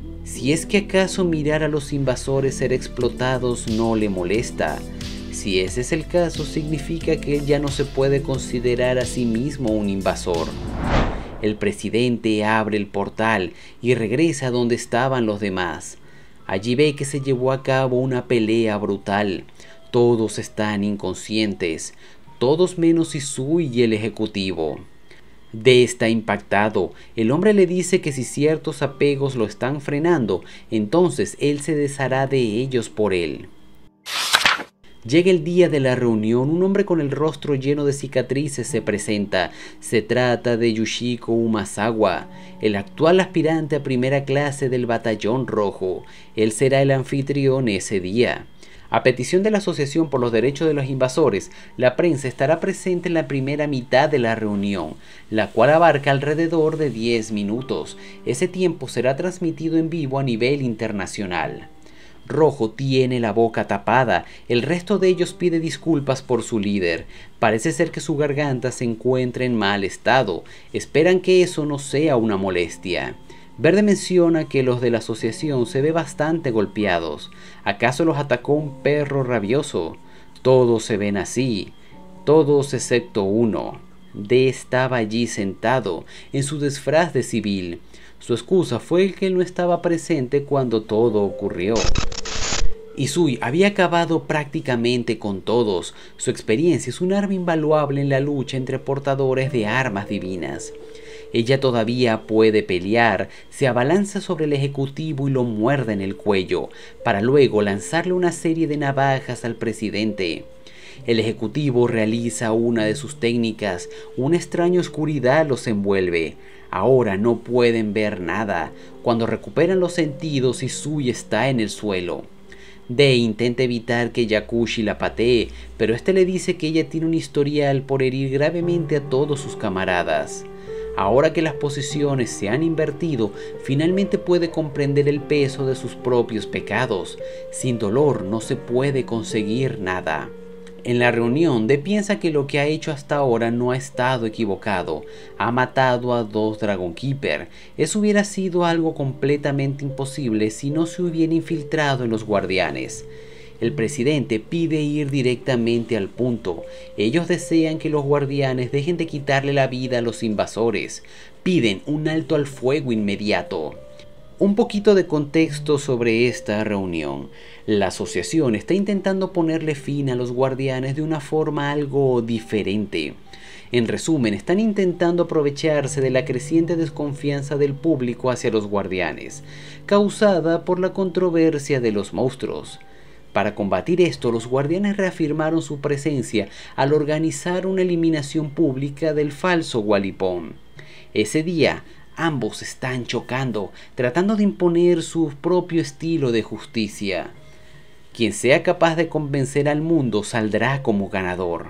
Si es que acaso mirar a los invasores ser explotados no le molesta. Si ese es el caso, significa que él ya no se puede considerar a sí mismo un invasor. El presidente abre el portal y regresa donde estaban los demás. Allí ve que se llevó a cabo una pelea brutal. Todos están inconscientes, todos menos Izui y el ejecutivo. D está impactado. El hombre le dice que si ciertos apegos lo están frenando, entonces él se deshará de ellos por él. Llega el día de la reunión. Un hombre con el rostro lleno de cicatrices se presenta. Se trata de Yoshiko Umasawa, el actual aspirante a primera clase del Batallón Rojo. Él será el anfitrión ese día. A petición de la Asociación por los Derechos de los Invasores, la prensa estará presente en la primera mitad de la reunión, la cual abarca alrededor de diez minutos. Ese tiempo será transmitido en vivo a nivel internacional. Rojo tiene la boca tapada, el resto de ellos pide disculpas por su líder. Parece ser que su garganta se encuentra en mal estado, esperan que eso no sea una molestia. Verde menciona que los de la asociación se ve bastante golpeados. ¿Acaso los atacó un perro rabioso? Todos se ven así, todos excepto uno. D estaba allí sentado, en su disfraz de civil. Su excusa fue que él no estaba presente cuando todo ocurrió. Izui había acabado prácticamente con todos. Su experiencia es un arma invaluable en la lucha entre portadores de armas divinas. Ella todavía puede pelear, se abalanza sobre el ejecutivo y lo muerde en el cuello, para luego lanzarle una serie de navajas al presidente. El ejecutivo realiza una de sus técnicas, una extraña oscuridad los envuelve. Ahora no pueden ver nada. Cuando recuperan los sentidos, Izui está en el suelo. D intenta evitar que Yakushi la patee, pero este le dice que ella tiene un historial por herir gravemente a todos sus camaradas. Ahora que las posiciones se han invertido, finalmente puede comprender el peso de sus propios pecados. Sin dolor no se puede conseguir nada. En la reunión, D piensa que lo que ha hecho hasta ahora no ha estado equivocado. Ha matado a dos Dragon Keeper. Eso hubiera sido algo completamente imposible si no se hubiera infiltrado en los guardianes. El presidente pide ir directamente al punto. Ellos desean que los guardianes dejen de quitarle la vida a los invasores. Piden un alto al fuego inmediato. Un poquito de contexto sobre esta reunión. La asociación está intentando ponerle fin a los guardianes de una forma algo diferente. En resumen, están intentando aprovecharse de la creciente desconfianza del público hacia los guardianes, causada por la controversia de los monstruos. Para combatir esto, los guardianes reafirmaron su presencia al organizar una eliminación pública del falso Walipón. Ese día, ambos están chocando, tratando de imponer su propio estilo de justicia. Quien sea capaz de convencer al mundo saldrá como ganador.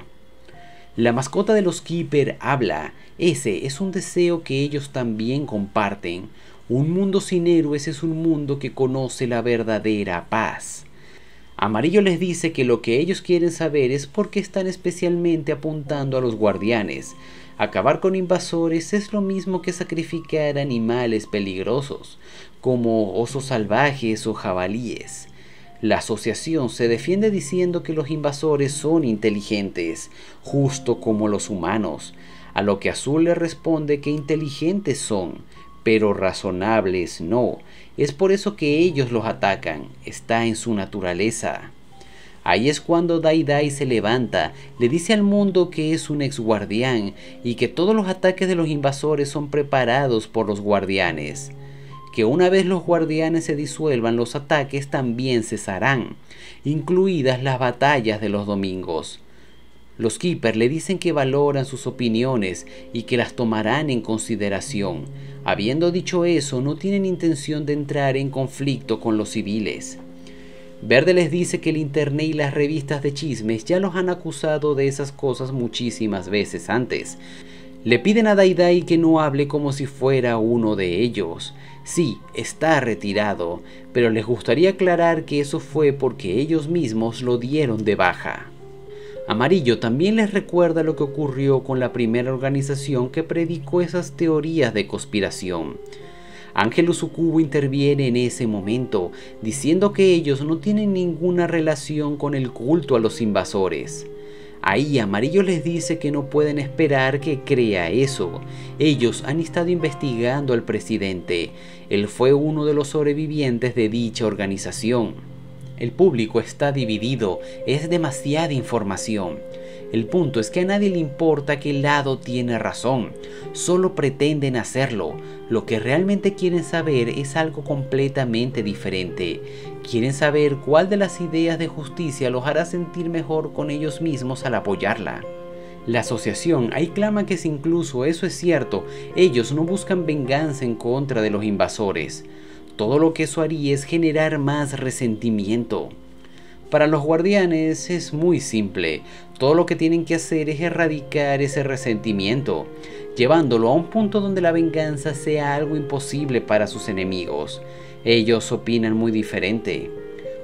La mascota de los Keeper habla. Ese es un deseo que ellos también comparten. Un mundo sin héroes es un mundo que conoce la verdadera paz. Amarillo les dice que lo que ellos quieren saber es por qué están especialmente apuntando a los guardianes. Acabar con invasores es lo mismo que sacrificar animales peligrosos, como osos salvajes o jabalíes. La asociación se defiende diciendo que los invasores son inteligentes, justo como los humanos, a lo que Azul le responde que inteligentes son, pero razonables no. Es por eso que ellos los atacan, está en su naturaleza. Ahí es cuando Dai Dai se levanta, le dice al mundo que es un ex guardián y que todos los ataques de los invasores son preparados por los guardianes. Que una vez los guardianes se disuelvan, los ataques también cesarán, incluidas las batallas de los domingos. Los Keeper le dicen que valoran sus opiniones y que las tomarán en consideración. Habiendo dicho eso, no tienen intención de entrar en conflicto con los civiles. Verde les dice que el internet y las revistas de chismes ya los han acusado de esas cosas muchísimas veces antes. Le piden a Dai Dai que no hable como si fuera uno de ellos. Sí, está retirado, pero les gustaría aclarar que eso fue porque ellos mismos lo dieron de baja. Amarillo también les recuerda lo que ocurrió con la primera organización que predicó esas teorías de conspiración. Ángel Usukubo interviene en ese momento, diciendo que ellos no tienen ninguna relación con el culto a los invasores. Ahí Amarillo les dice que no pueden esperar que crea eso. Ellos han estado investigando al presidente. Él fue uno de los sobrevivientes de dicha organización. El público está dividido, es demasiada información. El punto es que a nadie le importa qué lado tiene razón, solo pretenden hacerlo. Lo que realmente quieren saber es algo completamente diferente. Quieren saber cuál de las ideas de justicia los hará sentir mejor con ellos mismos al apoyarla. La asociación ahí clama que si incluso eso es cierto, ellos no buscan venganza en contra de los invasores. Todo lo que eso haría es generar más resentimiento. Para los guardianes es muy simple, todo lo que tienen que hacer es erradicar ese resentimiento, llevándolo a un punto donde la venganza sea algo imposible para sus enemigos. Ellos opinan muy diferente.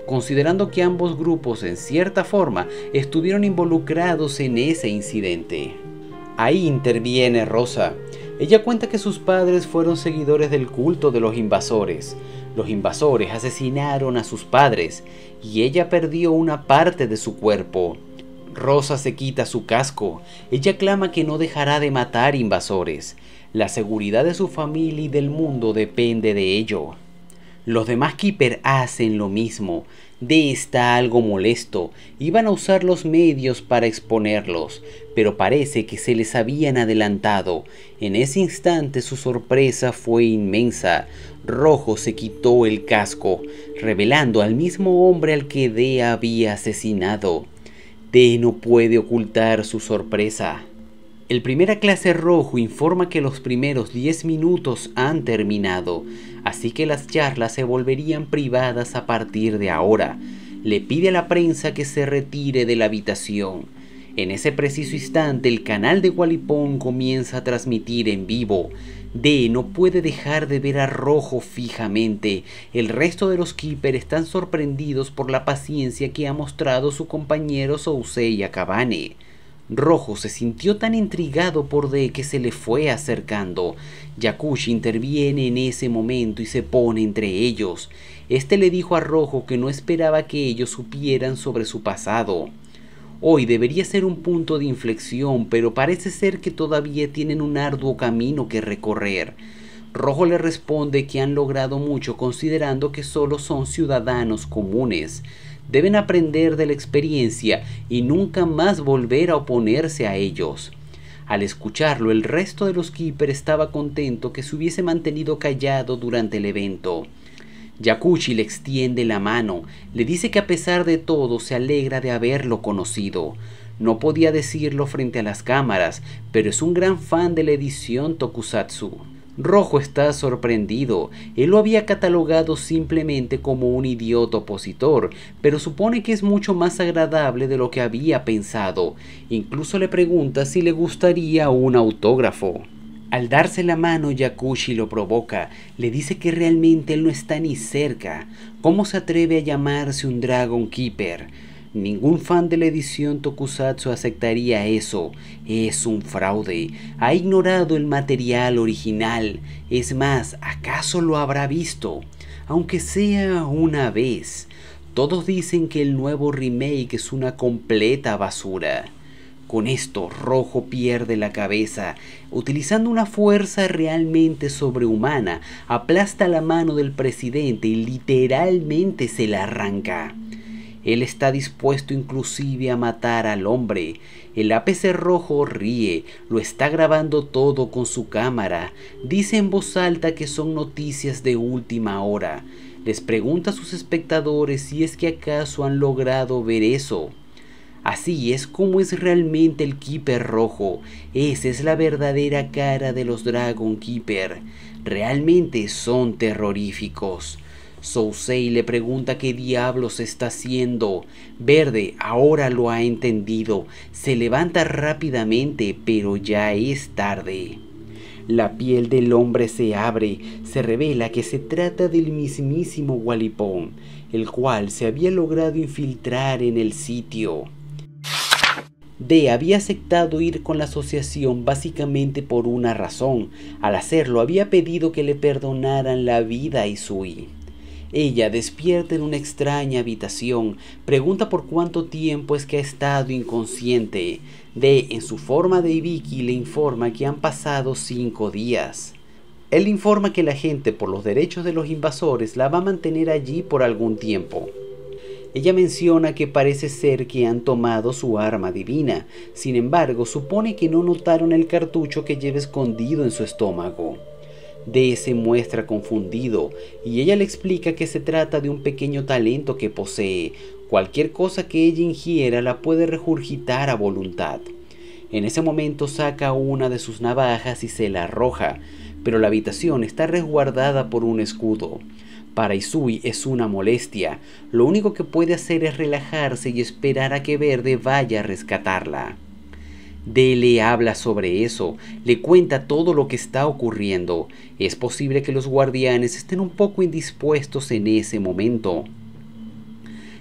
considerando que ambos grupos en cierta forma estuvieron involucrados en ese incidente. Ahí interviene Rosa. Ella cuenta que sus padres fueron seguidores del culto de los invasores. Los invasores asesinaron a sus padres y ella perdió una parte de su cuerpo. Rosa se quita su casco. Ella clama que no dejará de matar invasores. La seguridad de su familia y del mundo depende de ello. Los demás Keeper hacen lo mismo. Dee está algo molesto. Iban a usar los medios para exponerlos, pero parece que se les habían adelantado. En ese instante su sorpresa fue inmensa. Rojo se quitó el casco, revelando al mismo hombre al que Dee había asesinado. Dee no puede ocultar su sorpresa. El primera clase Rojo informa que los primeros diez minutos han terminado, así que las charlas se volverían privadas a partir de ahora. Le pide a la prensa que se retire de la habitación. En ese preciso instante el canal de Wallipong comienza a transmitir en vivo. Dee no puede dejar de ver a Rojo fijamente. El resto de los Keeper están sorprendidos por la paciencia que ha mostrado su compañero Sousei Akabane. Rojo se sintió tan intrigado por Dee que se le fue acercando. Yakushi interviene en ese momento y se pone entre ellos. Este le dijo a Rojo que no esperaba que ellos supieran sobre su pasado. Hoy debería ser un punto de inflexión, pero parece ser que todavía tienen un arduo camino que recorrer. Rojo le responde que han logrado mucho considerando que solo son ciudadanos comunes. Deben aprender de la experiencia y nunca más volver a oponerse a ellos. Al escucharlo, el resto de los Keeper estaba contento que se hubiese mantenido callado durante el evento. Yakushi le extiende la mano, le dice que a pesar de todo se alegra de haberlo conocido. No podía decirlo frente a las cámaras, pero es un gran fan de la edición Tokusatsu. Rojo está sorprendido. Él lo había catalogado simplemente como un idiota opositor, pero supone que es mucho más agradable de lo que había pensado. Incluso le pregunta si le gustaría un autógrafo. Al darse la mano, Yakushi lo provoca. Le dice que realmente él no está ni cerca. ¿Cómo se atreve a llamarse un Dragon Keeper? Ningún fan de la edición Tokusatsu aceptaría eso. Es un fraude. Ha ignorado el material original. Es más, ¿acaso lo habrá visto? Aunque sea una vez. Todos dicen que el nuevo remake es una completa basura. Con esto, Rojo pierde la cabeza. Utilizando una fuerza realmente sobrehumana, aplasta la mano del presidente y literalmente se la arranca. Él está dispuesto inclusive a matar al hombre. El A P C Rojo ríe, lo está grabando todo con su cámara. Dice en voz alta que son noticias de última hora. Les pregunta a sus espectadores si es que acaso han logrado ver eso. Así es como es realmente el Keeper Rojo. Esa es la verdadera cara de los Dragon Keeper. Realmente son terroríficos. Sousei le pregunta qué diablos está haciendo. Verde ahora lo ha entendido. Se levanta rápidamente, pero ya es tarde. La piel del hombre se abre. Se revela que se trata del mismísimo Wallipong, el cual se había logrado infiltrar en el sitio. Dee había aceptado ir con la asociación básicamente por una razón. Al hacerlo había pedido que le perdonaran la vida a Isui. Ella despierta en una extraña habitación, pregunta por cuánto tiempo es que ha estado inconsciente. Dee, en su forma de Ibiki, le informa que han pasado cinco días. Él informa que la gente por los derechos de los invasores la va a mantener allí por algún tiempo. Ella menciona que parece ser que han tomado su arma divina, sin embargo supone que no notaron el cartucho que lleva escondido en su estómago. Dee se muestra confundido y ella le explica que se trata de un pequeño talento que posee. Cualquier cosa que ella ingiera la puede regurgitar a voluntad. En ese momento saca una de sus navajas y se la arroja, pero la habitación está resguardada por un escudo. Para Isui es una molestia. Lo único que puede hacer es relajarse y esperar a que Verde vaya a rescatarla. Dee le habla sobre eso, le cuenta todo lo que está ocurriendo. Es posible que los guardianes estén un poco indispuestos en ese momento.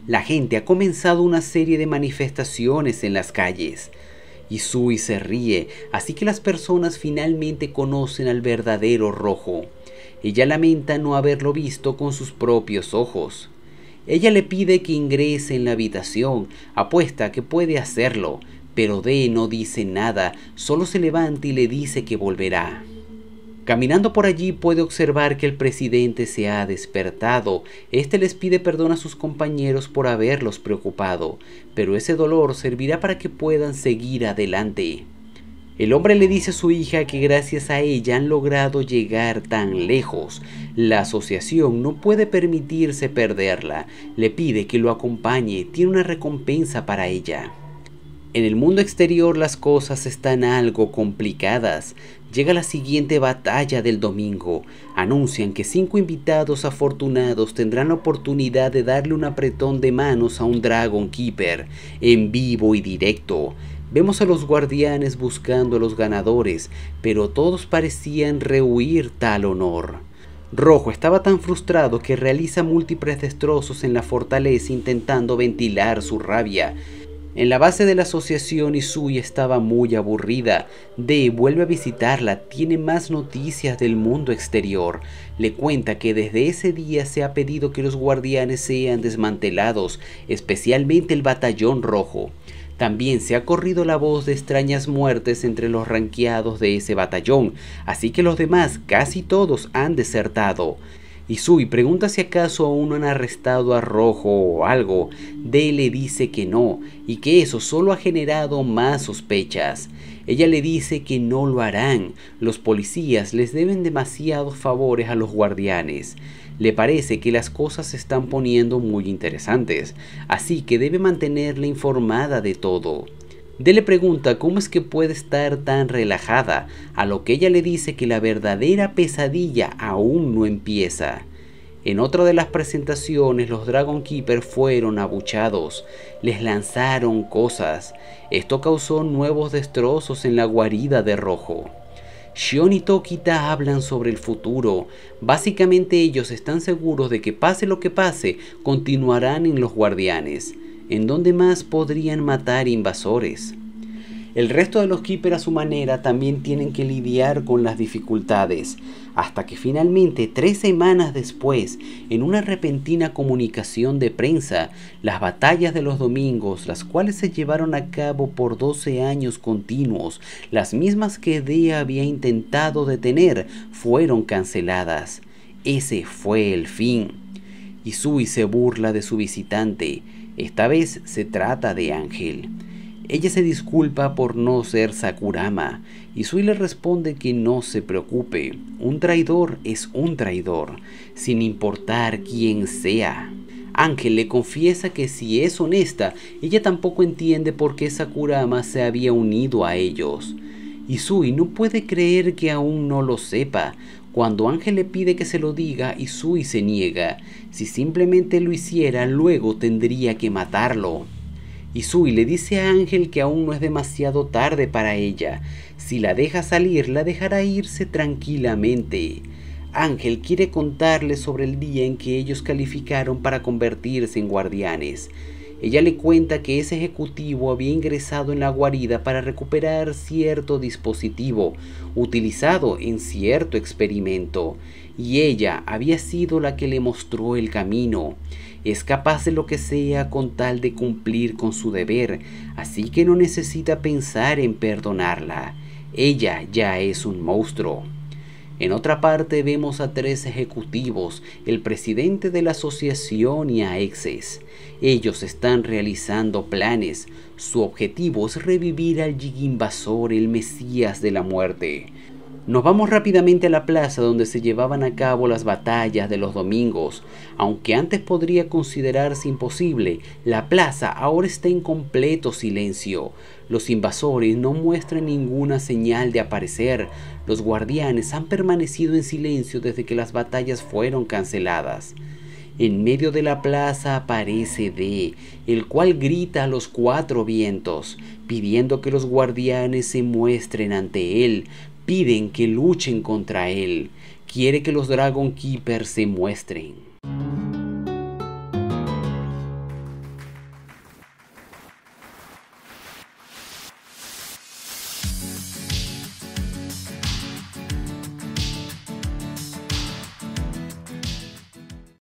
la gente ha comenzado una serie de manifestaciones en las calles. Hisui se ríe, así que las personas finalmente conocen al verdadero Rojo. Ella lamenta no haberlo visto con sus propios ojos. Ella le pide que ingrese en la habitación, apuesta que puede hacerlo, pero Dee no dice nada, solo se levanta y le dice que volverá. Caminando por allí puede observar que el presidente se ha despertado. Este les pide perdón a sus compañeros por haberlos preocupado, pero ese dolor servirá para que puedan seguir adelante. El hombre le dice a su hija que gracias a ella han logrado llegar tan lejos. La asociación no puede permitirse perderla. Le pide que lo acompañe, tiene una recompensa para ella. En el mundo exterior las cosas están algo complicadas. Llega la siguiente batalla del domingo. Anuncian que cinco invitados afortunados tendrán la oportunidad de darle un apretón de manos a un Dragon Keeper, en vivo y directo. Vemos a los guardianes buscando a los ganadores, pero todos parecían rehuir tal honor. Rojo estaba tan frustrado que realiza múltiples destrozos en la fortaleza intentando ventilar su rabia. En la base de la asociación, Hisui estaba muy aburrida. Dee vuelve a visitarla, tiene más noticias del mundo exterior. Le cuenta que desde ese día se ha pedido que los guardianes sean desmantelados, especialmente el batallón rojo. También se ha corrido la voz de extrañas muertes entre los ranqueados de ese batallón, así que los demás, casi todos, han desertado. Hisui pregunta si acaso aún no han arrestado a Rojo o algo. Dee le dice que no, y que eso solo ha generado más sospechas. Ella le dice que no lo harán, los policías les deben demasiados favores a los guardianes. Le parece que las cosas se están poniendo muy interesantes, así que debe mantenerla informada de todo. Dee le pregunta cómo es que puede estar tan relajada, a lo que ella le dice que la verdadera pesadilla aún no empieza. En otra de las presentaciones, los Dragon Keeper fueron abuchados, les lanzaron cosas. Esto causó nuevos destrozos en la guarida de Rojo. Shion y Tokita hablan sobre el futuro. Básicamente ellos están seguros de que pase lo que pase, continuarán en los guardianes. ¿En dónde más podrían matar invasores? El resto de los Keeper a su manera también tienen que lidiar con las dificultades, hasta que finalmente, tres semanas después, en una repentina comunicación de prensa, las batallas de los domingos, las cuales se llevaron a cabo por doce años continuos, las mismas que Dee había intentado detener, fueron canceladas. Ese fue el fin. Hisui se burla de su visitante. Esta vez se trata de Ángel. Ella se disculpa por no ser Sakurama. Hisui le responde que no se preocupe. Un traidor es un traidor, sin importar quién sea. Ángel le confiesa que si es honesta, ella tampoco entiende por qué Sakurama se había unido a ellos. Hisui no puede creer que aún no lo sepa. Cuando Ángel le pide que se lo diga, Hisui se niega. Si simplemente lo hiciera, luego tendría que matarlo. Hisui le dice a Ángel que aún no es demasiado tarde para ella. Si la deja salir, la dejará irse tranquilamente. Ángel quiere contarle sobre el día en que ellos calificaron para convertirse en guardianes. Ella le cuenta que ese ejecutivo había ingresado en la guarida para recuperar cierto dispositivo utilizado en cierto experimento, y ella había sido la que le mostró el camino. Es capaz de lo que sea con tal de cumplir con su deber, así que no necesita pensar en perdonarla. Ella ya es un monstruo. En otra parte vemos a tres ejecutivos, el presidente de la asociación y a exes. Ellos están realizando planes. Su objetivo es revivir al Jig-Invasor, el Mesías de la muerte. Nos vamos rápidamente a la plaza donde se llevaban a cabo las batallas de los domingos. Aunque antes podría considerarse imposible, la plaza ahora está en completo silencio. Los invasores no muestran ninguna señal de aparecer. Los guardianes han permanecido en silencio desde que las batallas fueron canceladas. En medio de la plaza aparece Dee, el cual grita a los cuatro vientos, pidiendo que los guardianes se muestren ante él. Piden que luchen contra él. Quiere que los Dragon Keepers se muestren.